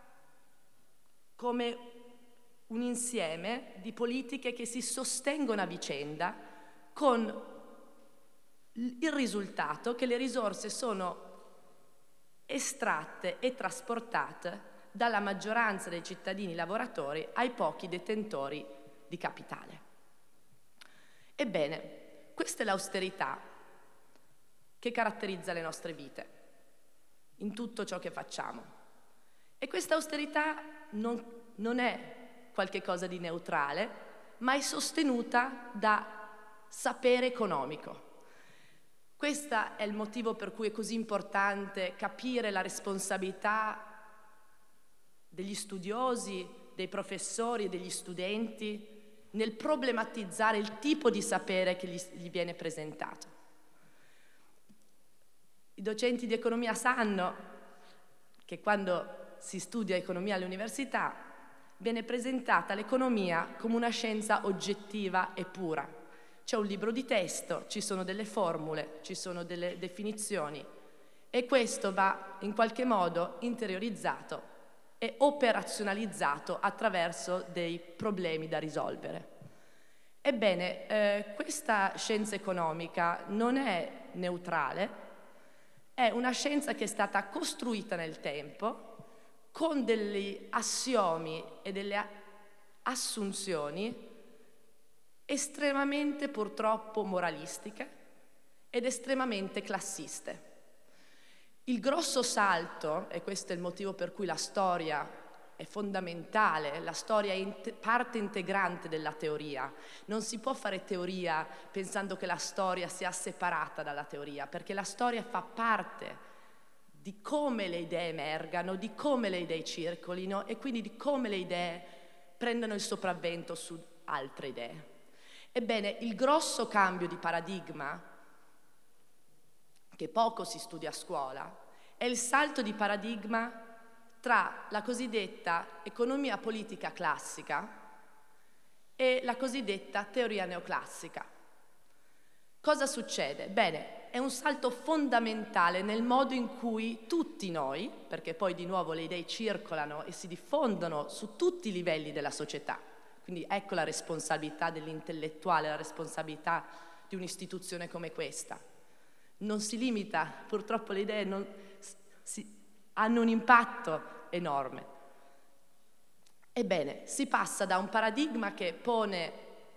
[SPEAKER 5] come un insieme di politiche che si sostengono a vicenda con il risultato che le risorse sono estratte e trasportate dalla maggioranza dei cittadini lavoratori ai pochi detentori di capitale. Ebbene, questa è l'austerità che caratterizza le nostre vite in tutto ciò che facciamo. E questa austerità non, non è qualche cosa di neutrale, ma è sostenuta da sapere economico. Questo è il motivo per cui è così importante capire la responsabilità degli studiosi, dei professori e degli studenti nel problematizzare il tipo di sapere che gli, gli viene presentato. I docenti di economia sanno che quando si studia economia all'università viene presentata l'economia come una scienza oggettiva e pura. C'è un libro di testo, ci sono delle formule, ci sono delle definizioni e questo va in qualche modo interiorizzato e operazionalizzato attraverso dei problemi da risolvere. Ebbene, eh, questa scienza economica non è neutrale, è una scienza che è stata costruita nel tempo con degli assiomi e delle assunzioni estremamente purtroppo moralistiche ed estremamente classiste. Il grosso salto, e questo è il motivo per cui la storia è fondamentale, la storia è parte integrante della teoria. Non si può fare teoria pensando che la storia sia separata dalla teoria, perché la storia fa parte di come le idee emergano, di come le idee circolino e quindi di come le idee prendano il sopravvento su altre idee. Ebbene, il grosso cambio di paradigma, che poco si studia a scuola, è il salto di paradigma tra la cosiddetta economia politica classica e la cosiddetta teoria neoclassica. Cosa succede? Bene, è un salto fondamentale nel modo in cui tutti noi, perché poi di nuovo le idee circolano e si diffondono su tutti i livelli della società, quindi ecco la responsabilità dell'intellettuale, la responsabilità di un'istituzione come questa. Non si limita, purtroppo le idee non, si, hanno un impatto enorme. Ebbene, si passa da un paradigma che pone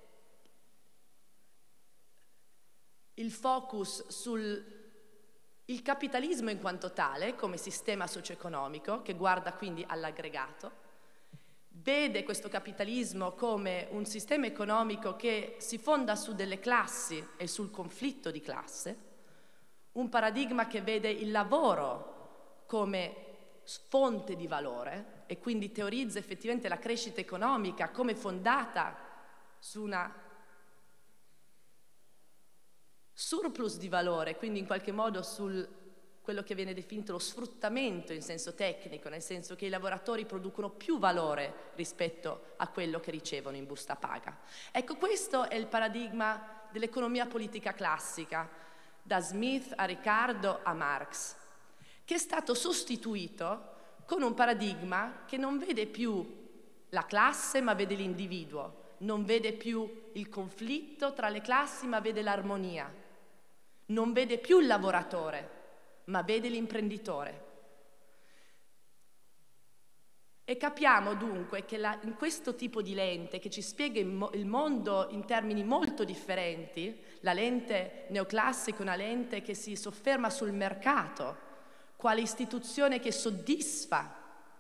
[SPEAKER 5] il focus sul il capitalismo in quanto tale, come sistema socio-economico, che guarda quindi all'aggregato, vede questo capitalismo come un sistema economico che si fonda su delle classi e sul conflitto di classe, un paradigma che vede il lavoro come fonte di valore e quindi teorizza effettivamente la crescita economica come fondata su una surplus di valore, quindi in qualche modo sul quello che viene definito lo sfruttamento in senso tecnico, nel senso che i lavoratori producono più valore rispetto a quello che ricevono in busta paga. Ecco, questo è il paradigma dell'economia politica classica, da Smith a Ricardo a Marx, che è stato sostituito con un paradigma che non vede più la classe ma vede l'individuo, non vede più il conflitto tra le classi ma vede l'armonia, non vede più il lavoratore ma vede l'imprenditore. E capiamo dunque che la, in questo tipo di lente che ci spiega il, mo, il mondo in termini molto differenti, la lente neoclassica è una lente che si sofferma sul mercato, quale istituzione che soddisfa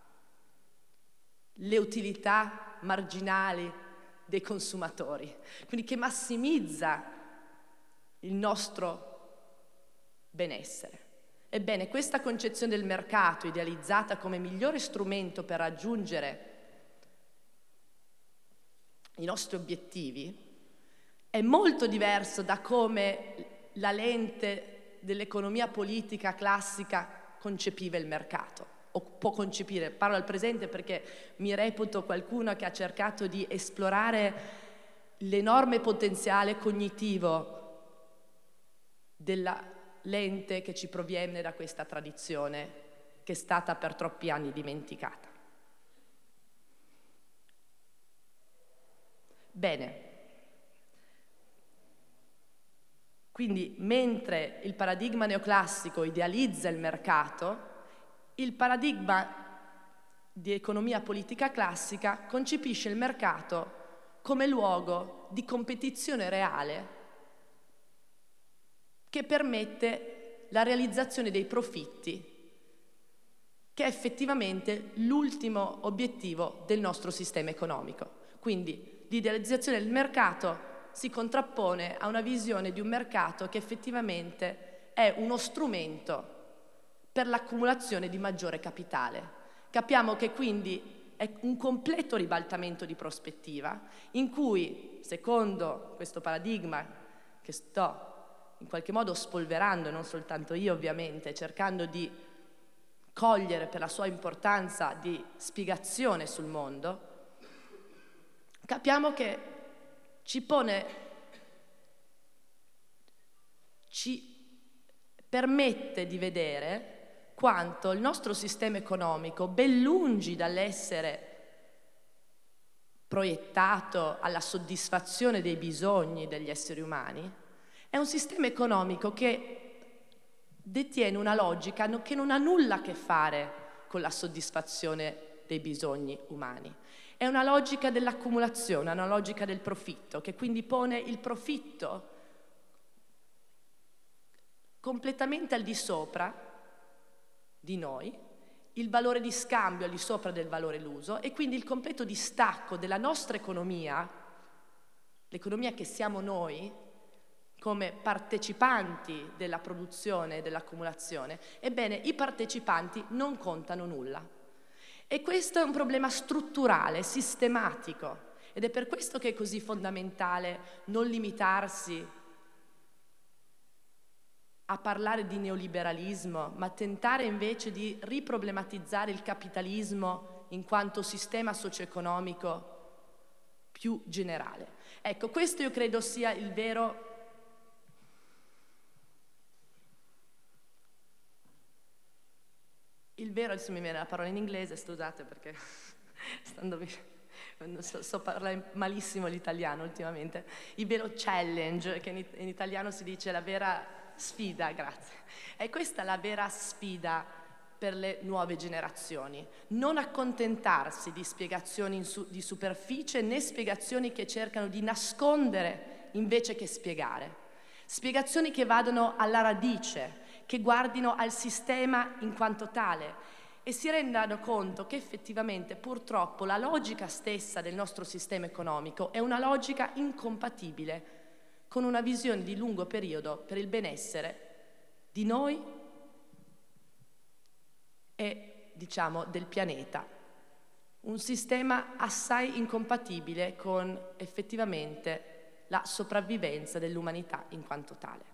[SPEAKER 5] le utilità marginali dei consumatori, quindi che massimizza il nostro benessere. Ebbene, questa concezione del mercato, idealizzata come migliore strumento per raggiungere i nostri obiettivi, è molto diverso da come la lente dell'economia politica classica concepiva il mercato, o può concepire. Parlo al presente perché mi reputo qualcuno che ha cercato di esplorare l'enorme potenziale cognitivo della lente che ci proviene da questa tradizione che è stata per troppi anni dimenticata. Bene, quindi mentre il paradigma neoclassico idealizza il mercato, il paradigma di economia politica classica concepisce il mercato come luogo di competizione reale che permette la realizzazione dei profitti, che è effettivamente l'ultimo obiettivo del nostro sistema economico. Quindi l'idealizzazione del mercato si contrappone a una visione di un mercato che effettivamente è uno strumento per l'accumulazione di maggiore capitale. Capiamo che quindi è un completo ribaltamento di prospettiva in cui, secondo questo paradigma che sto in qualche modo spolverando, e non soltanto io ovviamente, cercando di cogliere per la sua importanza di spiegazione sul mondo, capiamo che ci pone, ci permette di vedere quanto il nostro sistema economico, ben lungi dall'essere proiettato alla soddisfazione dei bisogni degli esseri umani, è un sistema economico che detiene una logica che non ha nulla a che fare con la soddisfazione dei bisogni umani. È una logica dell'accumulazione, una logica del profitto, che quindi pone il profitto completamente al di sopra di noi, il valore di scambio al di sopra del valore l'uso, e quindi il completo distacco della nostra economia, l'economia che siamo noi, come partecipanti della produzione e dell'accumulazione. Ebbene, i partecipanti non contano nulla. E questo è un problema strutturale, sistematico, ed è per questo che è così fondamentale non limitarsi a parlare di neoliberalismo, ma tentare invece di riproblematizzare il capitalismo in quanto sistema socio-economico più generale. Ecco, questo io credo sia il vero il vero, adesso mi viene la parola in inglese, scusate perché stando so, so parlare malissimo l'italiano ultimamente, il vero challenge, che in, in italiano si dice la vera sfida, grazie. E questa è la vera sfida per le nuove generazioni. Non accontentarsi di spiegazioni in su, di superficie, né spiegazioni che cercano di nascondere invece che spiegare. Spiegazioni che vadano alla radice, che guardino al sistema in quanto tale e si rendano conto che effettivamente purtroppo la logica stessa del nostro sistema economico è una logica incompatibile con una visione di lungo periodo per il benessere di noi e, diciamo, del pianeta. Un sistema assai incompatibile con effettivamente la sopravvivenza dell'umanità in quanto tale.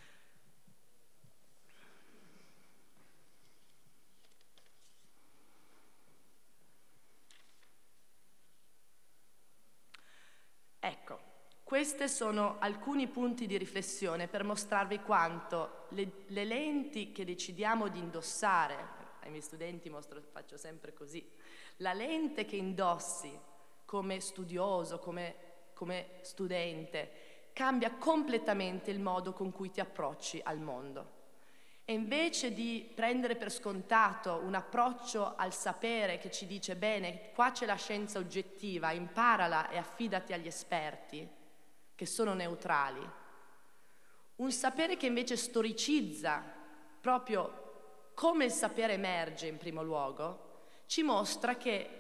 [SPEAKER 5] Ecco, questi sono alcuni punti di riflessione per mostrarvi quanto le, le lenti che decidiamo di indossare, ai miei studenti mostro, faccio sempre così, la lente che indossi come studioso, come, come studente, cambia completamente il modo con cui ti approcci al mondo. E invece di prendere per scontato un approccio al sapere che ci dice bene, qua c'è la scienza oggettiva, imparala e affidati agli esperti, che sono neutrali, un sapere che invece storicizza proprio come il sapere emerge in primo luogo, ci mostra che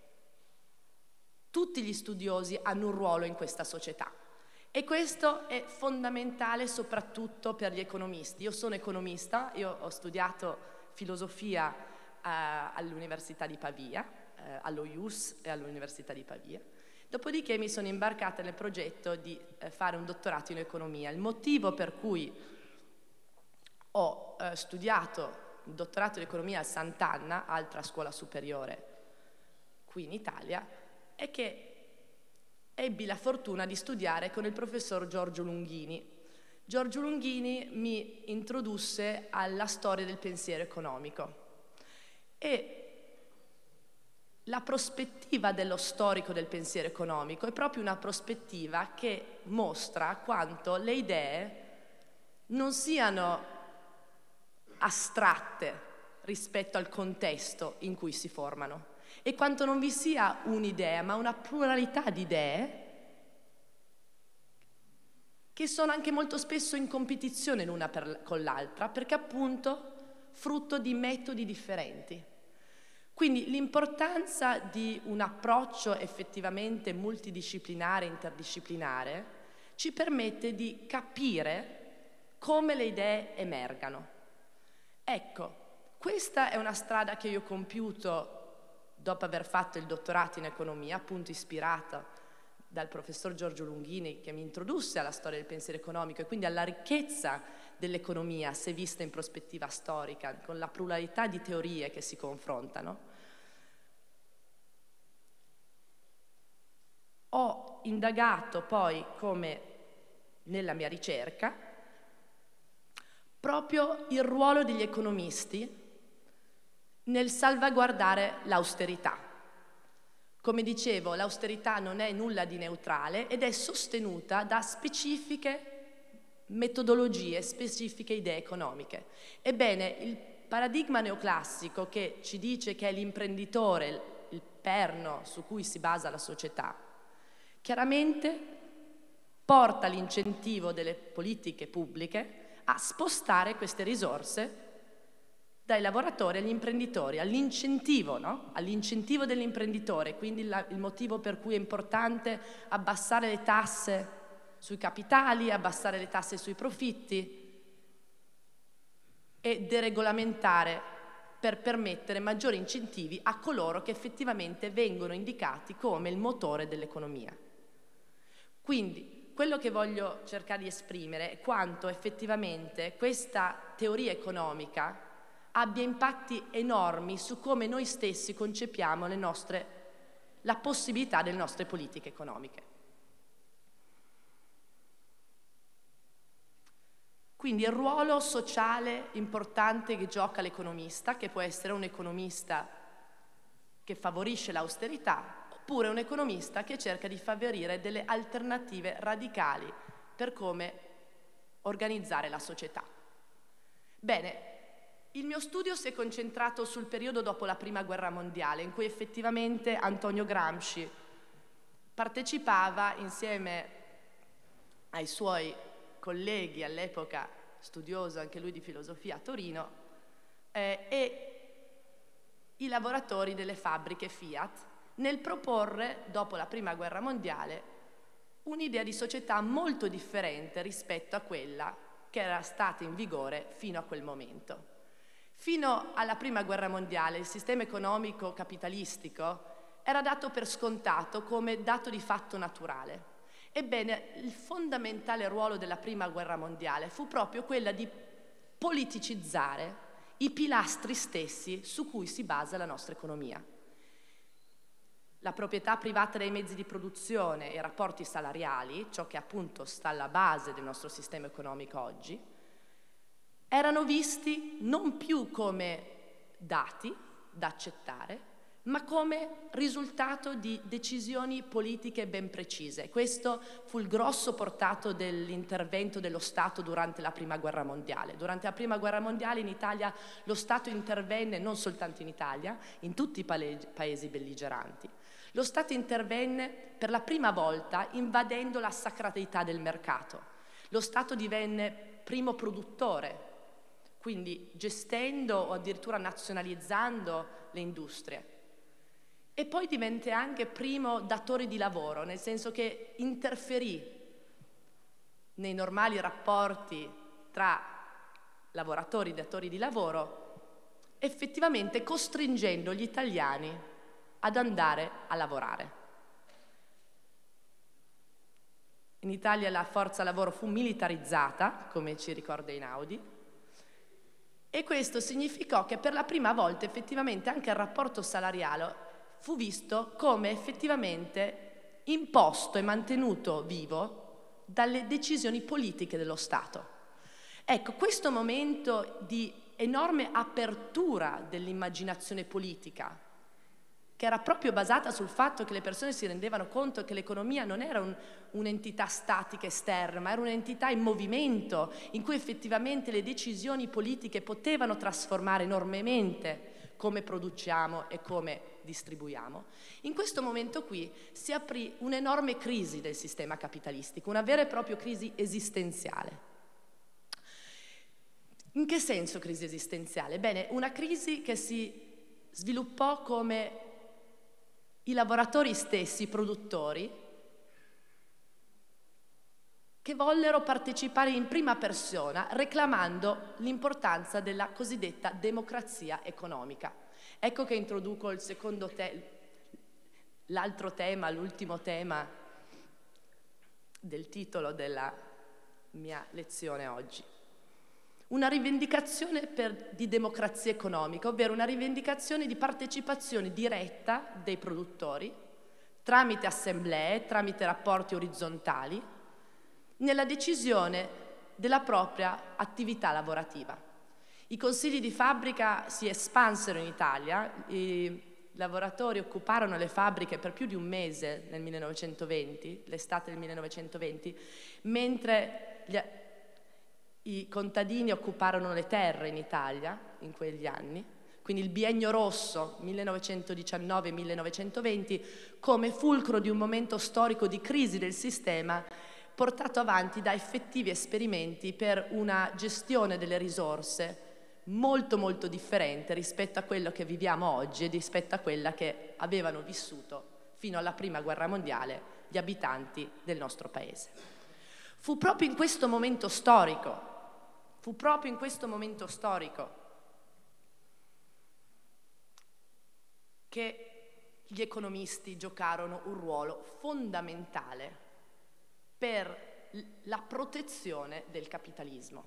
[SPEAKER 5] tutti gli studiosi hanno un ruolo in questa società. E questo è fondamentale soprattutto per gli economisti. Io sono economista, io ho studiato filosofia eh, all'Università di Pavia, eh, allo I U S e all'Università di Pavia. Dopodiché mi sono imbarcata nel progetto di eh, fare un dottorato in economia. Il motivo per cui ho eh, studiato il dottorato in economia a Sant'Anna, altra scuola superiore qui in Italia, è che ebbi la fortuna di studiare con il professor Giorgio Lunghini. Giorgio Lunghini mi introdusse alla storia del pensiero economico. E la prospettiva dello storico del pensiero economico è proprio una prospettiva che mostra quanto le idee non siano astratte rispetto al contesto in cui si formano e quanto non vi sia un'idea, ma una pluralità di idee che sono anche molto spesso in competizione l'una per, con l'altra, perché appunto frutto di metodi differenti. Quindi l'importanza di un approccio effettivamente multidisciplinare, interdisciplinare, ci permette di capire come le idee emergano. Ecco, questa è una strada che io ho compiuto dopo aver fatto il dottorato in economia, appunto ispirata dal professor Giorgio Lunghini, che mi introdusse alla storia del pensiero economico e quindi alla ricchezza dell'economia, se vista in prospettiva storica, con la pluralità di teorie che si confrontano. Ho indagato poi, come nella mia ricerca, proprio il ruolo degli economisti nel salvaguardare l'austerità. Come dicevo, l'austerità non è nulla di neutrale ed è sostenuta da specifiche metodologie, specifiche idee economiche. Ebbene, il paradigma neoclassico che ci dice che è l'imprenditore il perno su cui si basa la società, chiaramente porta l'incentivo delle politiche pubbliche a spostare queste risorse dai lavoratori agli imprenditori, all'incentivo, no? All'incentivo dell'imprenditore, quindi la, il motivo per cui è importante abbassare le tasse sui capitali, abbassare le tasse sui profitti e deregolamentare per permettere maggiori incentivi a coloro che effettivamente vengono indicati come il motore dell'economia. Quindi quello che voglio cercare di esprimere è quanto effettivamente questa teoria economica abbia impatti enormi su come noi stessi concepiamo le nostre, la possibilità delle nostre politiche economiche. Quindi il ruolo sociale importante che gioca l'economista, che può essere un economista che favorisce l'austerità, oppure un economista che cerca di favorire delle alternative radicali per come organizzare la società. Bene, il mio studio si è concentrato sul periodo dopo la Prima Guerra Mondiale, in cui effettivamente Antonio Gramsci partecipava insieme ai suoi colleghi, all'epoca studioso anche lui di filosofia a Torino, eh, e i lavoratori delle fabbriche Fiat, nel proporre, dopo la Prima Guerra Mondiale, un'idea di società molto differente rispetto a quella che era stata in vigore fino a quel momento. Fino alla Prima Guerra Mondiale il sistema economico capitalistico era dato per scontato come dato di fatto naturale. Ebbene, il fondamentale ruolo della Prima Guerra Mondiale fu proprio quella di politicizzare i pilastri stessi su cui si basa la nostra economia. La proprietà privata dei mezzi di produzione e i rapporti salariali, ciò che appunto sta alla base del nostro sistema economico oggi, erano visti non più come dati da accettare, ma come risultato di decisioni politiche ben precise. Questo fu il grosso portato dell'intervento dello Stato durante la Prima Guerra Mondiale. Durante la Prima Guerra Mondiale in Italia lo Stato intervenne, non soltanto in Italia, in tutti i paesi belligeranti. Lo Stato intervenne per la prima volta invadendo la sacralità del mercato. Lo Stato divenne primo produttore, quindi gestendo o addirittura nazionalizzando le industrie. E poi divenne anche primo datore di lavoro, nel senso che interferì nei normali rapporti tra lavoratori e datori di lavoro, effettivamente costringendo gli italiani ad andare a lavorare. In Italia la forza lavoro fu militarizzata, come ci ricorda Einaudi, e questo significò che per la prima volta effettivamente anche il rapporto salariale fu visto come effettivamente imposto e mantenuto vivo dalle decisioni politiche dello Stato. Ecco, questo momento di enorme apertura dell'immaginazione politica, che era proprio basata sul fatto che le persone si rendevano conto che l'economia non era un, un'entità statica esterna, ma era un'entità in movimento, in cui effettivamente le decisioni politiche potevano trasformare enormemente come produciamo e come distribuiamo. In questo momento qui si aprì un'enorme crisi del sistema capitalistico, una vera e propria crisi esistenziale. In che senso crisi esistenziale? Bene, una crisi che si sviluppò come i lavoratori stessi, i produttori, che vollero partecipare in prima persona reclamando l'importanza della cosiddetta democrazia economica. Ecco che introduco il secondo te- l'altro tema, l'ultimo tema del titolo della mia lezione oggi. Una rivendicazione per, di democrazia economica, ovvero una rivendicazione di partecipazione diretta dei produttori tramite assemblee, tramite rapporti orizzontali, nella decisione della propria attività lavorativa. I consigli di fabbrica si espansero in Italia, i lavoratori occuparono le fabbriche per più di un mese nel millenovecentoventi, l'estate del millenovecentoventi, mentre gli, i contadini occuparono le terre in Italia in quegli anni, quindi il biennio rosso millenovecentodiciannove millenovecentoventi come fulcro di un momento storico di crisi del sistema portato avanti da effettivi esperimenti per una gestione delle risorse molto molto differente rispetto a quello che viviamo oggi e rispetto a quella che avevano vissuto fino alla prima guerra mondiale gli abitanti del nostro paese. Fu proprio in questo momento storico, fu proprio in questo momento storico che gli economisti giocarono un ruolo fondamentale per la protezione del capitalismo.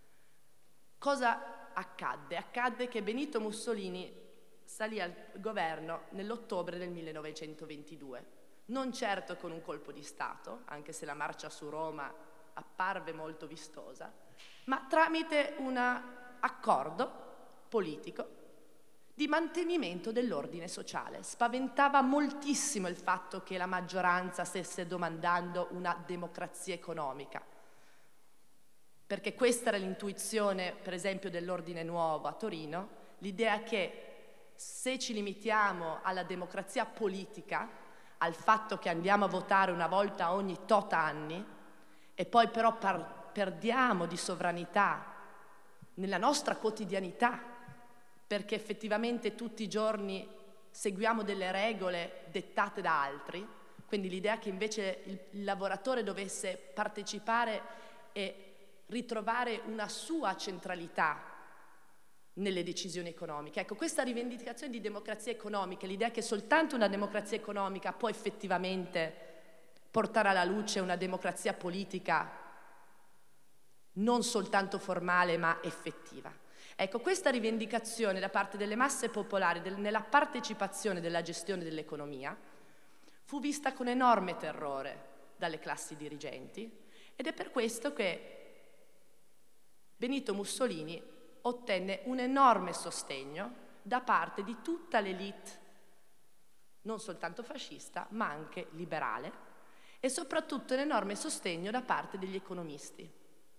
[SPEAKER 5] Cosa accadde? Accadde che Benito Mussolini salì al governo nell'ottobre del millenovecentoventidue, non certo con un colpo di Stato, anche se la marcia su Roma apparve molto vistosa, ma tramite un accordo politico di mantenimento dell'ordine sociale. Spaventava moltissimo il fatto che la maggioranza stesse domandando una democrazia economica, perché questa era l'intuizione, per esempio, dell'Ordine Nuovo a Torino, l'idea che se ci limitiamo alla democrazia politica, al fatto che andiamo a votare una volta ogni tot anni e poi però par- perdiamo di sovranità nella nostra quotidianità, perché effettivamente tutti i giorni seguiamo delle regole dettate da altri, quindi l'idea che invece il, il lavoratore dovesse partecipare e ritrovare una sua centralità nelle decisioni economiche. Ecco, questa rivendicazione di democrazia economica, l'idea che soltanto una democrazia economica può effettivamente portare alla luce una democrazia politica non soltanto formale ma effettiva. Ecco, questa rivendicazione da parte delle masse popolari del, nella partecipazione della gestione dell'economia fu vista con enorme terrore dalle classi dirigenti ed è per questo che Benito Mussolini ottenne un enorme sostegno da parte di tutta l'élite, non soltanto fascista, ma anche liberale, e soprattutto un enorme sostegno da parte degli economisti.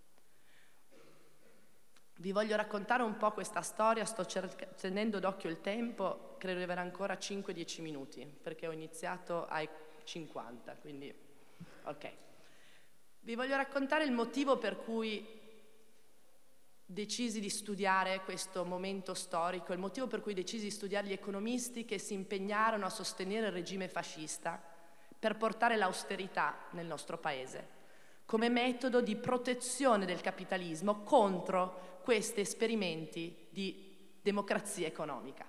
[SPEAKER 5] Vi voglio raccontare un po' questa storia, sto cerca- tenendo d'occhio il tempo, credo di avere ancora cinque dieci minuti, perché ho iniziato ai cinquanta, quindi ok. Vi voglio raccontare il motivo per cui decisi di studiare questo momento storico, il motivo per cui decisi di studiare gli economisti che si impegnarono a sostenere il regime fascista per portare l'austerità nel nostro paese, come metodo di protezione del capitalismo contro questi esperimenti di democrazia economica.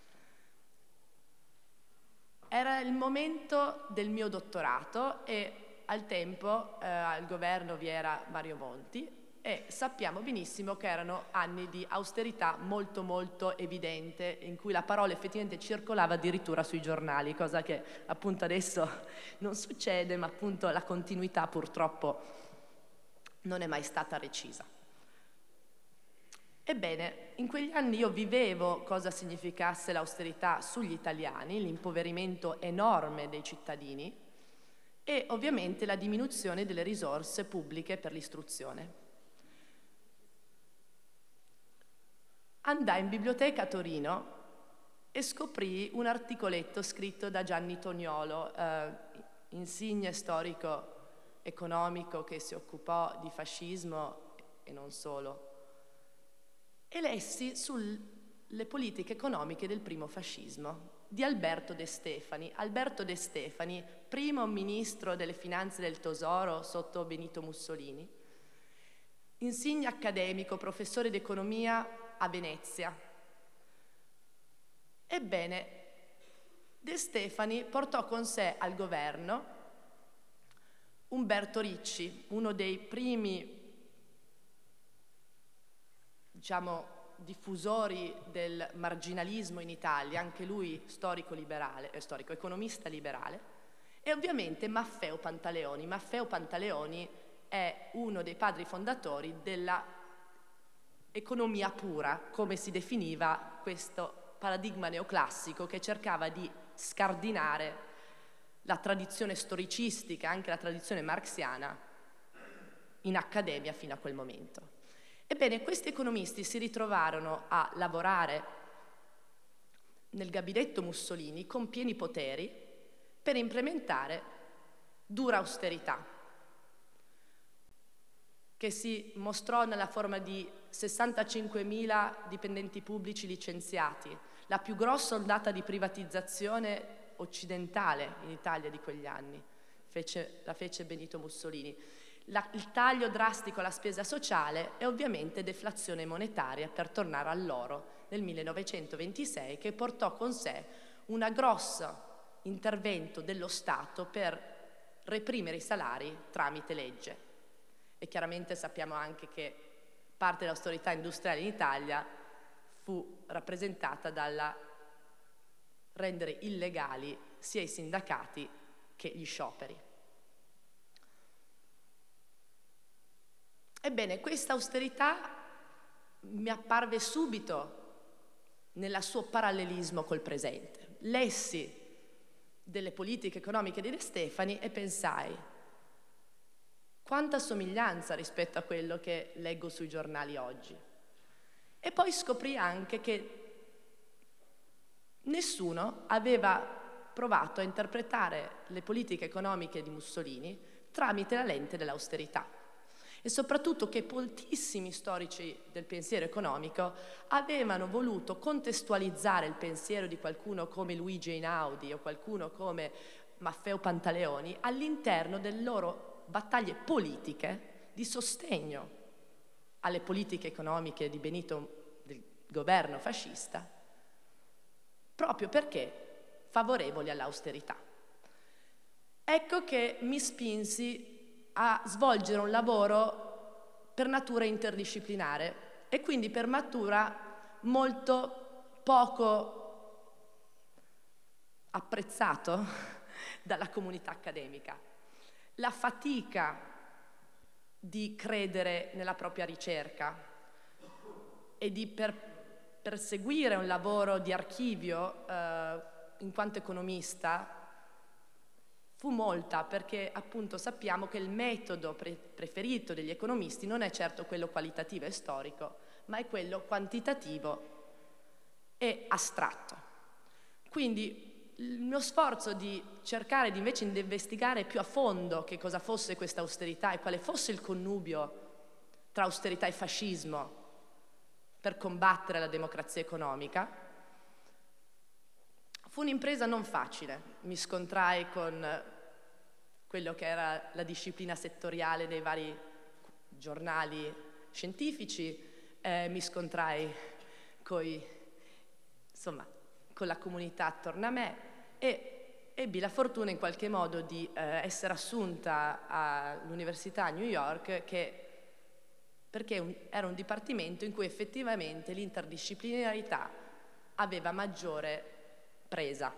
[SPEAKER 5] Era il momento del mio dottorato e al tempo eh, al governo vi era Mario Monti e sappiamo benissimo che erano anni di austerità molto molto evidente, in cui la parola effettivamente circolava addirittura sui giornali, cosa che appunto adesso non succede, ma appunto la continuità purtroppo non è mai stata recisa. Ebbene, in quegli anni io vivevo cosa significasse l'austerità sugli italiani, l'impoverimento enorme dei cittadini e ovviamente la diminuzione delle risorse pubbliche per l'istruzione. Andai in biblioteca a Torino e scoprì un articoletto scritto da Gianni Toniolo, eh, insigne storico economico che si occupò di fascismo e non solo. E lessi sulle politiche economiche del primo fascismo di Alberto De Stefani. Alberto De Stefani, primo ministro delle finanze del Tesoro sotto Benito Mussolini, insigne accademico, professore d'economia a Venezia. Ebbene, De Stefani portò con sé al governo Umberto Ricci, uno dei primi, diciamo, diffusori del marginalismo in Italia, anche lui storico liberale, eh, storico economista liberale, e ovviamente Maffeo Pantaleoni. Maffeo Pantaleoni è uno dei padri fondatori della economia pura, come si definiva questo paradigma neoclassico che cercava di scardinare la tradizione storicistica, anche la tradizione marxiana, in accademia fino a quel momento. Ebbene, questi economisti si ritrovarono a lavorare nel gabinetto Mussolini con pieni poteri per implementare dura austerità, che si mostrò nella forma di sessantacinquemila dipendenti pubblici licenziati, la più grossa ondata di privatizzazione occidentale in Italia di quegli anni, fece, la fece Benito Mussolini. La, il taglio drastico alla spesa sociale e ovviamente deflazione monetaria per tornare all'oro nel millenovecentoventisei, che portò con sé un grosso intervento dello Stato per reprimere i salari tramite legge. E chiaramente sappiamo anche che parte dell'austerità industriale in Italia fu rappresentata dalla rendere illegali sia i sindacati che gli scioperi. Ebbene, questa austerità mi apparve subito nel suo parallelismo col presente. Lessi delle politiche economiche di De Stefani e pensai: quanta somiglianza rispetto a quello che leggo sui giornali oggi. E poi scoprì anche che nessuno aveva provato a interpretare le politiche economiche di Mussolini tramite la lente dell'austerità. E soprattutto che moltissimi storici del pensiero economico avevano voluto contestualizzare il pensiero di qualcuno come Luigi Einaudi o qualcuno come Maffeo Pantaleoni all'interno delle loro battaglie politiche di sostegno alle politiche economiche di Benito, del governo fascista, proprio perché favorevoli all'austerità. Ecco che mi spinsi a svolgere un lavoro per natura interdisciplinare e quindi per natura molto poco apprezzato dalla comunità accademica. La fatica di credere nella propria ricerca e di per, perseguire un lavoro di archivio eh, in quanto economista fu molta, perché appunto sappiamo che il metodo pre- preferito degli economisti non è certo quello qualitativo e storico, ma è quello quantitativo e astratto. Quindi il mio sforzo di cercare di invece di investigare più a fondo che cosa fosse questa austerità e quale fosse il connubio tra austerità e fascismo per combattere la democrazia economica, fu un'impresa non facile. Mi scontrai con quello che era la disciplina settoriale dei vari giornali scientifici, eh, mi scontrai coi, insomma, con la comunità attorno a me e ebbi la fortuna in qualche modo di eh, essere assunta all'Università a New York, che, perché un, era un dipartimento in cui effettivamente l'interdisciplinarità aveva maggiore presa.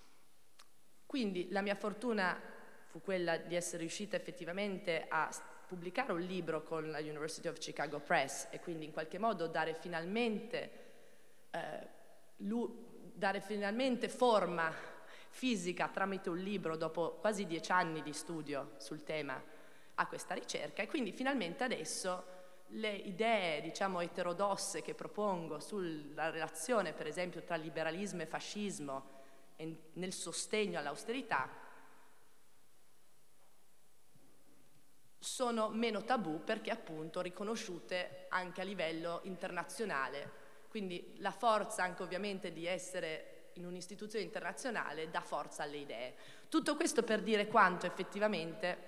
[SPEAKER 5] Quindi la mia fortuna fu quella di essere riuscita effettivamente a pubblicare un libro con la University of Chicago Press e quindi in qualche modo dare finalmente, eh, dare finalmente forma fisica tramite un libro dopo quasi dieci anni di studio sul tema a questa ricerca, e quindi finalmente adesso le idee, diciamo, eterodosse che propongo sulla relazione, per esempio, tra liberalismo e fascismo e nel sostegno all'austerità sono meno tabù perché appunto riconosciute anche a livello internazionale. Quindi la forza anche ovviamente di essere in un'istituzione internazionale dà forza alle idee. Tutto questo per dire quanto effettivamente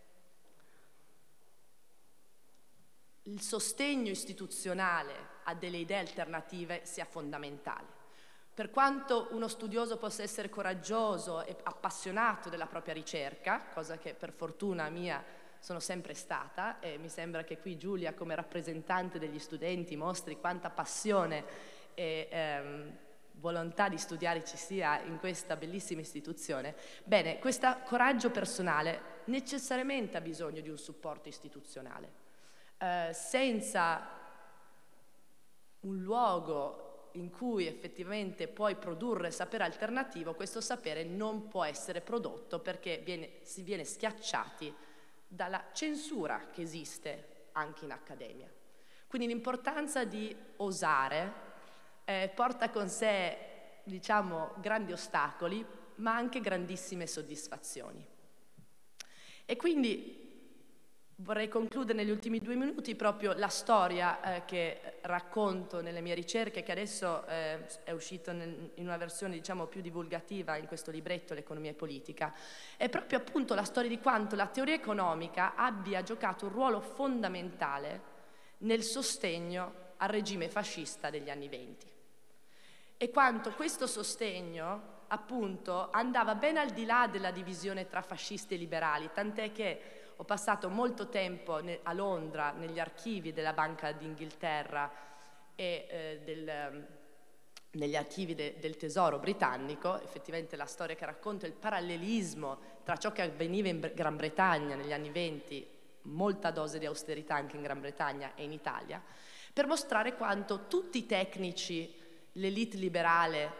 [SPEAKER 5] il sostegno istituzionale a delle idee alternative sia fondamentale. Per quanto uno studioso possa essere coraggioso e appassionato della propria ricerca, cosa che per fortuna mia sono sempre stata, e mi sembra che qui Giulia come rappresentante degli studenti mostri quanta passione e ehm, volontà di studiare ci sia in questa bellissima istituzione, bene, questo coraggio personale necessariamente ha bisogno di un supporto istituzionale. Eh, senza un luogo in cui effettivamente puoi produrre sapere alternativo, questo sapere non può essere prodotto perché viene, si viene schiacciati dalla censura che esiste anche in accademia. Quindi l'importanza di osare eh, porta con sé, diciamo, grandi ostacoli, ma anche grandissime soddisfazioni. E quindi vorrei concludere negli ultimi due minuti proprio la storia eh, che racconto nelle mie ricerche, che adesso eh, è uscita in una versione, diciamo, più divulgativa in questo libretto, L'economia e politica. È proprio appunto la storia di quanto la teoria economica abbia giocato un ruolo fondamentale nel sostegno al regime fascista degli anni venti. E quanto questo sostegno appunto andava ben al di là della divisione tra fascisti e liberali, tant'è che ho passato molto tempo a Londra negli archivi della Banca d'Inghilterra e eh, del, negli archivi de, del Tesoro britannico. Effettivamente la storia che racconto è il parallelismo tra ciò che avveniva in Gran Bretagna negli anni venti, molta dose di austerità anche in Gran Bretagna e in Italia, per mostrare quanto tutti i tecnici, l'elite liberale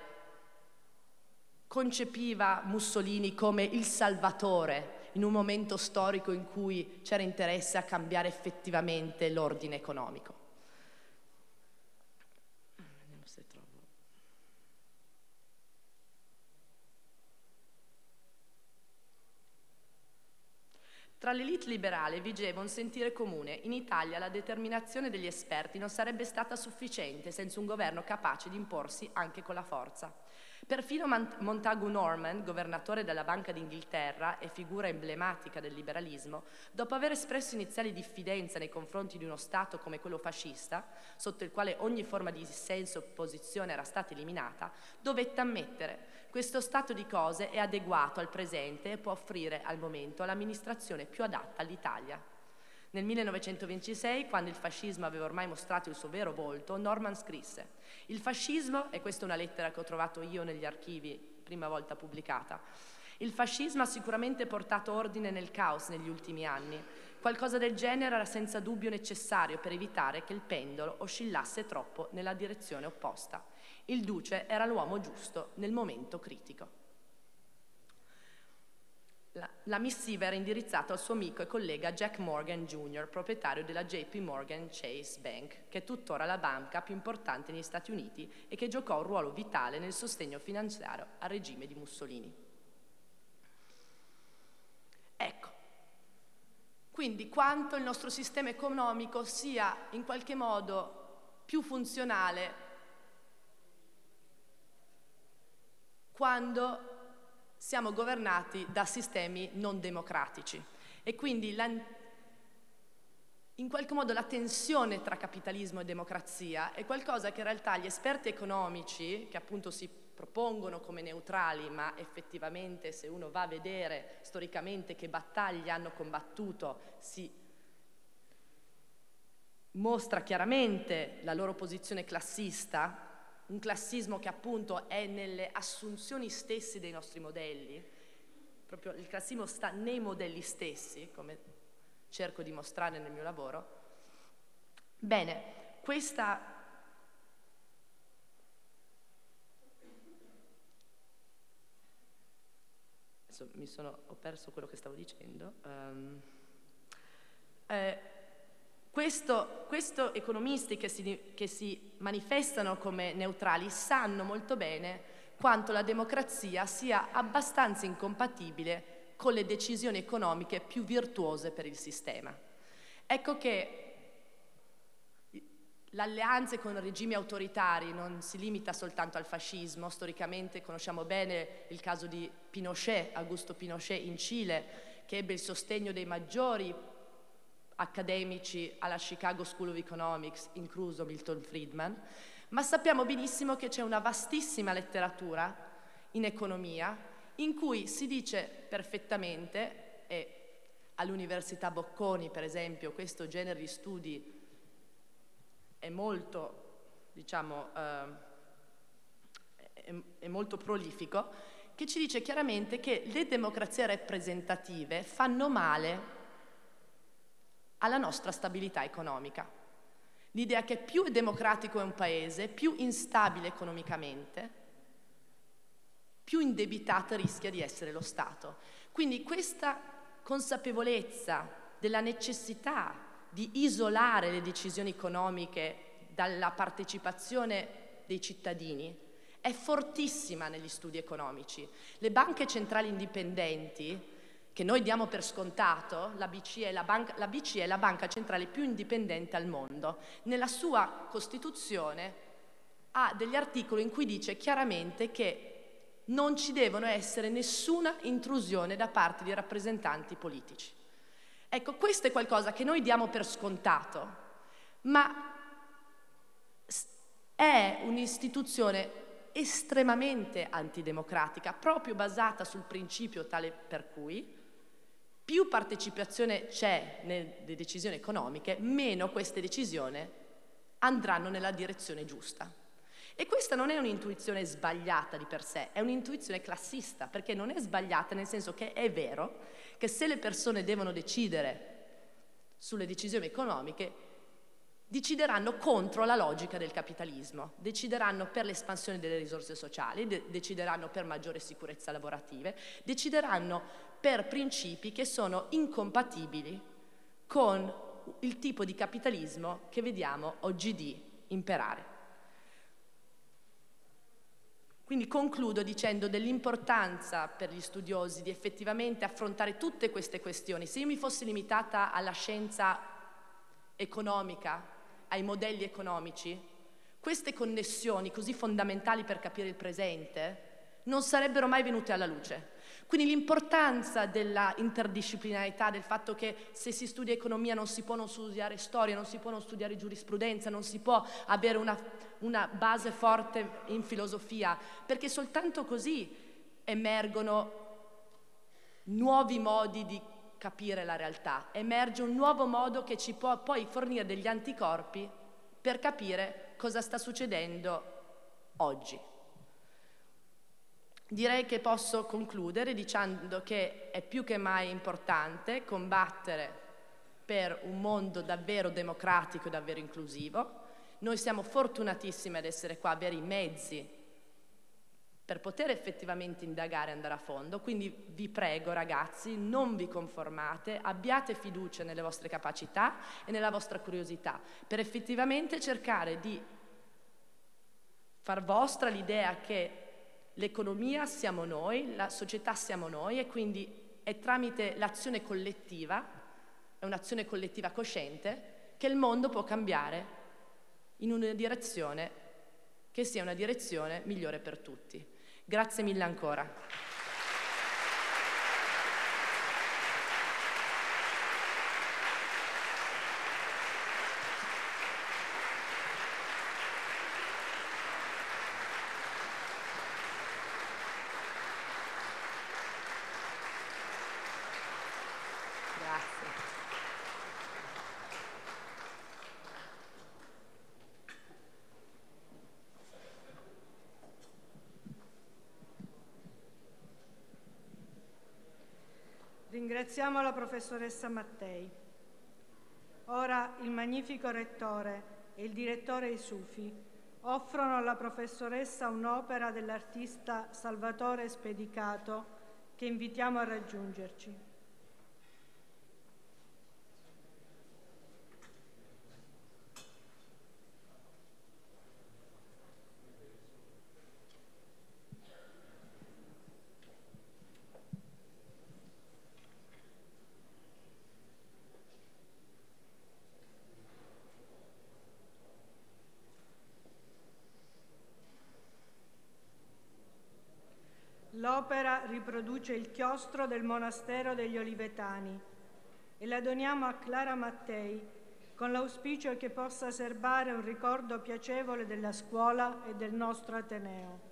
[SPEAKER 5] concepiva Mussolini come il salvatore in un momento storico in cui c'era interesse a cambiare effettivamente l'ordine economico. Vediamo se trovo. Tra l'elite liberale vigeva un sentire comune. In Italia la determinazione degli esperti non sarebbe stata sufficiente senza un governo capace di imporsi anche con la forza. Perfino Montagu Norman, governatore della Banca d'Inghilterra e figura emblematica del liberalismo, dopo aver espresso iniziali diffidenza nei confronti di uno Stato come quello fascista, sotto il quale ogni forma di dissenso e opposizione era stata eliminata, dovette ammettere: questo stato di cose è adeguato al presente e può offrire al momento l'amministrazione più adatta all'Italia. Nel millenovecentoventisei, quando il fascismo aveva ormai mostrato il suo vero volto, Norman scrisse: il fascismo, e questa è una lettera che ho trovato io negli archivi, prima volta pubblicata, il fascismo ha sicuramente portato ordine nel caos negli ultimi anni. Qualcosa del genere era senza dubbio necessario per evitare che il pendolo oscillasse troppo nella direzione opposta. Il duce era l'uomo giusto nel momento critico. La, la missiva era indirizzata al suo amico e collega Jack Morgan Junior, proprietario della J P Morgan Chase Bank, che è tuttora la banca più importante negli Stati Uniti e che giocò un ruolo vitale nel sostegno finanziario al regime di Mussolini. Ecco, quindi quanto il nostro sistema economico sia in qualche modo più funzionale quando siamo governati da sistemi non democratici, e quindi la, in qualche modo la tensione tra capitalismo e democrazia è qualcosa che in realtà gli esperti economici, che appunto si propongono come neutrali, ma effettivamente se uno va a vedere storicamente che battaglie hanno combattuto, si mostra chiaramente la loro posizione classista, un classismo che appunto è nelle assunzioni stesse dei nostri modelli. Proprio il classismo sta nei modelli stessi, come cerco di mostrare nel mio lavoro. Bene, questa adesso mi sono, ho perso quello che stavo dicendo. Um, eh, questo, questo economisti che si, che si manifestano come neutrali sanno molto bene quanto la democrazia sia abbastanza incompatibile con le decisioni economiche più virtuose per il sistema. Ecco che l'alleanza con regimi autoritari non si limita soltanto al fascismo. Storicamente conosciamo bene il caso di Pinochet, Augusto Pinochet in Cile, che ebbe il sostegno dei maggiori accademici alla Chicago School of Economics, incluso Milton Friedman, ma sappiamo benissimo che c'è una vastissima letteratura in economia in cui si dice perfettamente, e all'Università Bocconi per esempio questo genere di studi è molto, diciamo, eh, è, è molto prolifico, che ci dice chiaramente che le democrazie rappresentative fanno male alla nostra stabilità economica. L'idea che più è democratico è un paese, più instabile economicamente, più indebitato rischia di essere lo Stato. Quindi questa consapevolezza della necessità di isolare le decisioni economiche dalla partecipazione dei cittadini è fortissima negli studi economici. Le banche centrali indipendenti, che noi diamo per scontato, la B C E è la, banca, la B C E è la banca centrale più indipendente al mondo, nella sua Costituzione ha degli articoli in cui dice chiaramente che non ci devono essere nessuna intrusione da parte di rappresentanti politici. Ecco, questo è qualcosa che noi diamo per scontato, ma è un'istituzione estremamente antidemocratica, proprio basata sul principio tale per cui più partecipazione c'è nelle decisioni economiche, meno queste decisioni andranno nella direzione giusta. E questa non è un'intuizione sbagliata di per sé, è un'intuizione classista, perché non è sbagliata nel senso che è vero che se le persone devono decidere sulle decisioni economiche, decideranno contro la logica del capitalismo, decideranno per l'espansione delle risorse sociali, de- decideranno per maggiore sicurezza lavorative, decideranno per principi che sono incompatibili con il tipo di capitalismo che vediamo oggi imperare. Quindi concludo dicendo dell'importanza per gli studiosi di effettivamente affrontare tutte queste questioni. Se io mi fossi limitata alla scienza economica, ai modelli economici, queste connessioni così fondamentali per capire il presente non sarebbero mai venute alla luce. Quindi l'importanza della interdisciplinarità, del fatto che se si studia economia non si può non studiare storia, non si può non studiare giurisprudenza, non si può avere una, una base forte in filosofia, perché soltanto così emergono nuovi modi di capire la realtà, emerge un nuovo modo che ci può poi fornire degli anticorpi per capire cosa sta succedendo oggi. Direi che posso concludere dicendo che è più che mai importante combattere per un mondo davvero democratico e davvero inclusivo. Noi siamo fortunatissimi ad essere qua, avere i mezzi per poter effettivamente indagare e andare a fondo, quindi vi prego ragazzi, non vi conformate, abbiate fiducia nelle vostre capacità e nella vostra curiosità, per effettivamente cercare di far vostra l'idea che l'economia siamo noi, la società siamo noi e quindi è tramite l'azione collettiva, è un'azione collettiva cosciente, che il mondo può cambiare in una direzione che sia una direzione migliore per tutti. Grazie mille ancora.
[SPEAKER 1] Ringraziamo la professoressa Mattei. Ora il magnifico rettore e il direttore Isufi offrono alla professoressa un'opera dell'artista Salvatore Spedicato che invitiamo a raggiungerci. L'opera riproduce il chiostro del monastero degli Olivetani e la doniamo a Clara Mattei con l'auspicio che possa serbare un ricordo piacevole della scuola e del nostro Ateneo.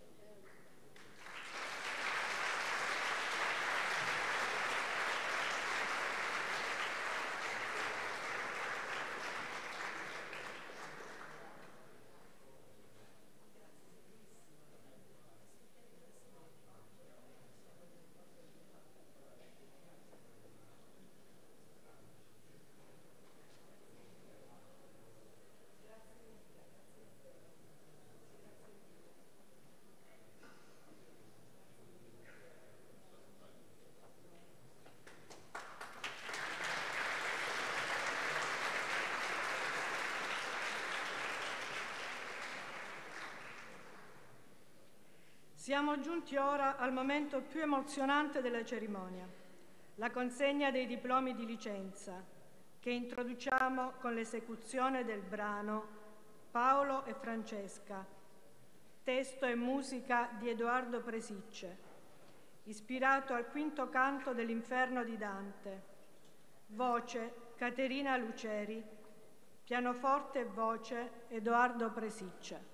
[SPEAKER 1] Siamo giunti ora al momento più emozionante della cerimonia, la consegna dei diplomi di licenza, che introduciamo con l'esecuzione del brano Paolo e Francesca, testo e musica di Edoardo Presicce, ispirato al quinto canto dell'Inferno di Dante, voce Caterina Luceri, pianoforte e voce Edoardo Presicce.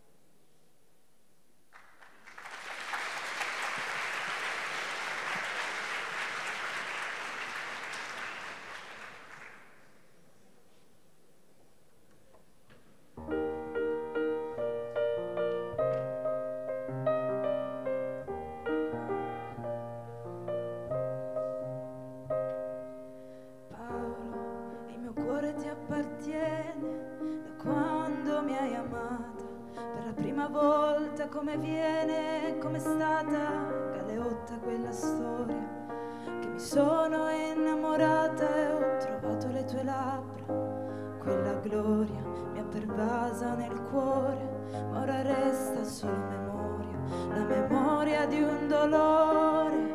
[SPEAKER 6] Come viene, come è stata Galeotta quella storia, che mi sono innamorata e ho trovato le tue labbra, quella gloria mi ha pervasa nel cuore, ma ora resta solo memoria, la memoria di un dolore.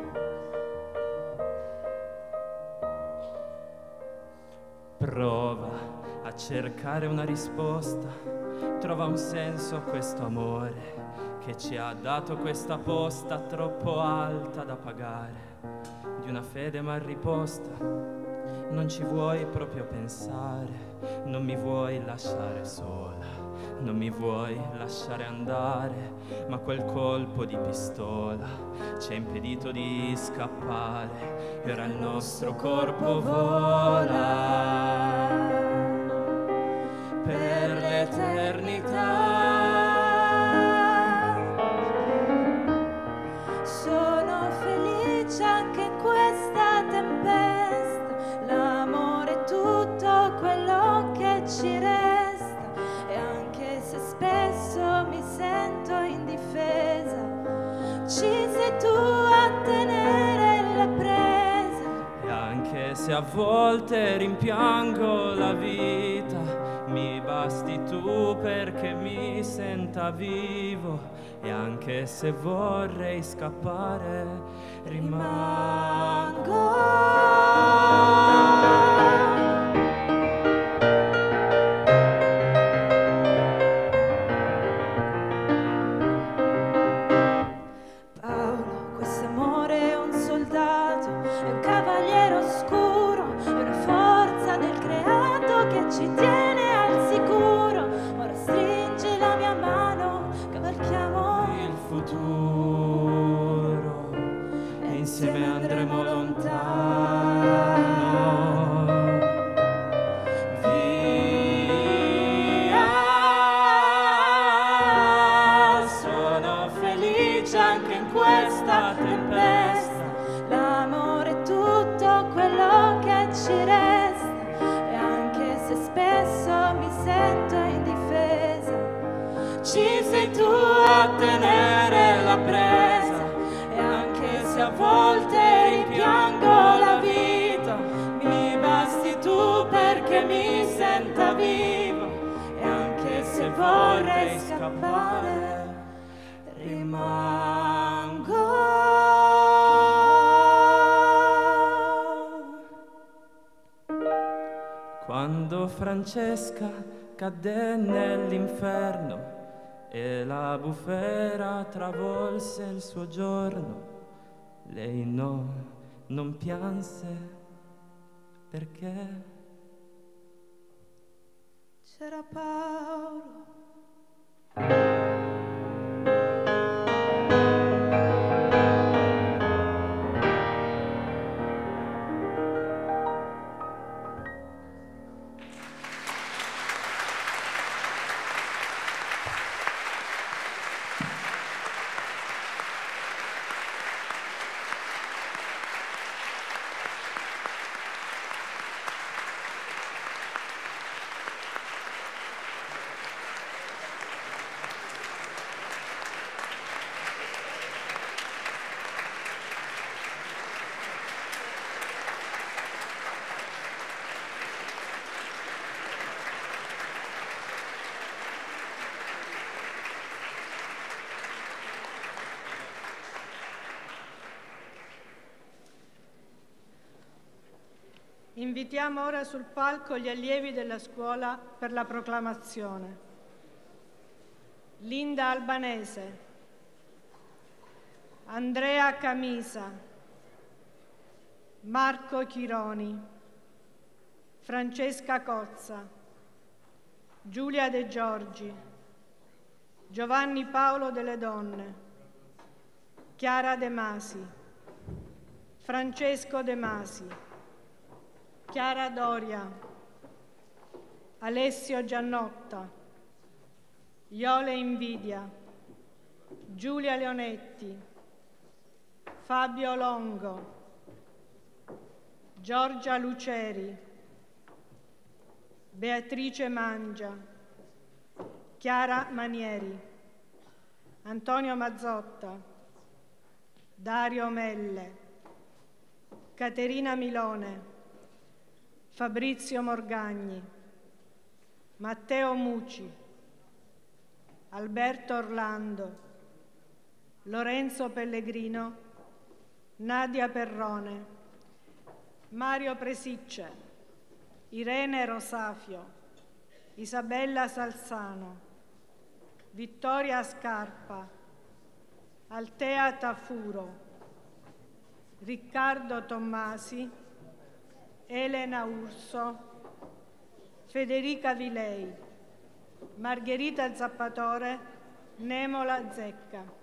[SPEAKER 7] Prova a cercare una risposta, trova un senso a questo amore che ci ha dato questa posta troppo alta da pagare, di una fede mal riposta. Non ci vuoi proprio pensare, non mi vuoi lasciare sola, non mi vuoi lasciare andare, ma quel colpo di pistola ci ha impedito di scappare e ora il nostro corpo vola per l'eternità.
[SPEAKER 6] Anche in questa tempesta l'amore è tutto quello che ci resta, e anche se spesso mi sento indifesa, ci sei tu a tenere la presa.
[SPEAKER 7] E anche se a volte rimpiango la vita, mi basti tu perché mi senta vivo. E anche se vorrei scappare, rimango. Insieme andremo lontano.
[SPEAKER 6] tu a tenere la presa, e anche se a volte rimpiango la vita, mi basti tu perché mi senta vivo, e anche se vorrei scappare, rimango.
[SPEAKER 7] Quando Francesca cadde nell'inferno e la bufera travolse il suo giorno, lei no, non pianse perché
[SPEAKER 6] c'era Paolo.
[SPEAKER 1] Invitiamo ora sul palco gli allievi della scuola per la proclamazione. Linda Albanese, Andrea Camisa, Marco Chironi, Francesca Cozza, Giulia De Giorgi, Giovanni Paolo Delle Donne, Chiara De Masi, Francesco De Masi, Chiara Doria, Alessio Giannotta, Iole Invidia, Giulia Leonetti, Fabio Longo, Giorgia Luceri, Beatrice Mangia, Chiara Manieri, Antonio Mazzotta, Dario Melle, Caterina Milone, Fabrizio Morgagni, Matteo Mucci, Alberto Orlando, Lorenzo Pellegrino, Nadia Perrone, Mario Presicce, Irene Rosafio, Isabella Salzano, Vittoria Scarpa, Altea Tafuro, Riccardo Tommasi, Elena Urso, Federica Vilei, Margherita Zappatore, Nemola Zecca.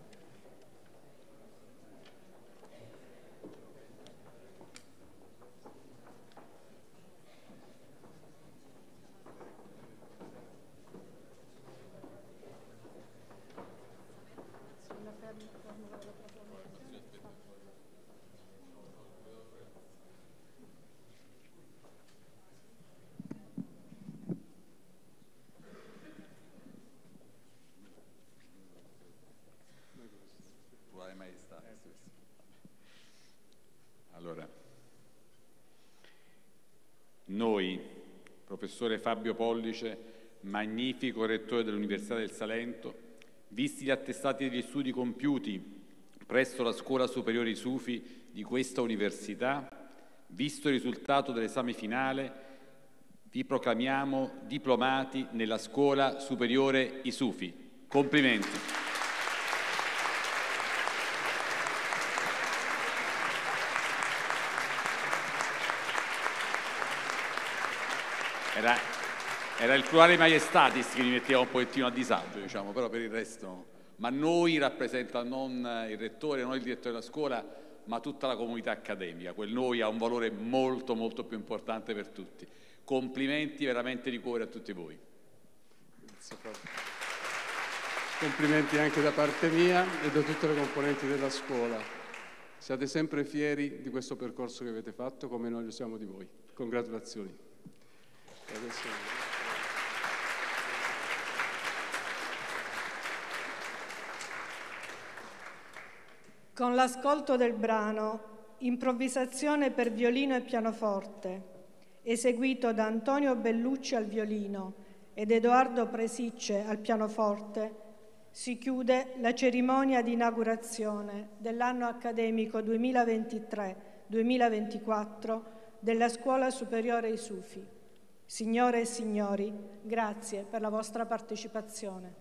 [SPEAKER 2] Allora, noi, professore Fabio Pollice, magnifico rettore dell'Università del Salento, visti gli attestati degli studi compiuti presso la Scuola Superiore Sufi di questa università, visto il risultato dell'esame finale, vi proclamiamo diplomati nella Scuola Superiore Sufi. Complimenti. Era, era il plurale maiestatis che mi metteva un pochettino a disagio, diciamo, però per il resto. Ma noi rappresenta non il rettore, non il direttore della scuola, ma tutta la comunità accademica. Quel noi ha un valore molto, molto più importante per tutti. Complimenti veramente di cuore a tutti voi.
[SPEAKER 3] Grazie. Complimenti anche da parte mia e da tutte le componenti della scuola. Siate sempre fieri di questo percorso che avete fatto, come noi lo siamo di voi. Congratulazioni. Adesso...
[SPEAKER 1] Con l'ascolto del brano Improvvisazione per violino e pianoforte, eseguito da Antonio Bellucci al violino ed Edoardo Presicce al pianoforte, si chiude la cerimonia di inaugurazione dell'anno accademico duemilaventitré duemilaventiquattro della Scuola Superiore I Sufi. Signore e signori, grazie per la vostra partecipazione.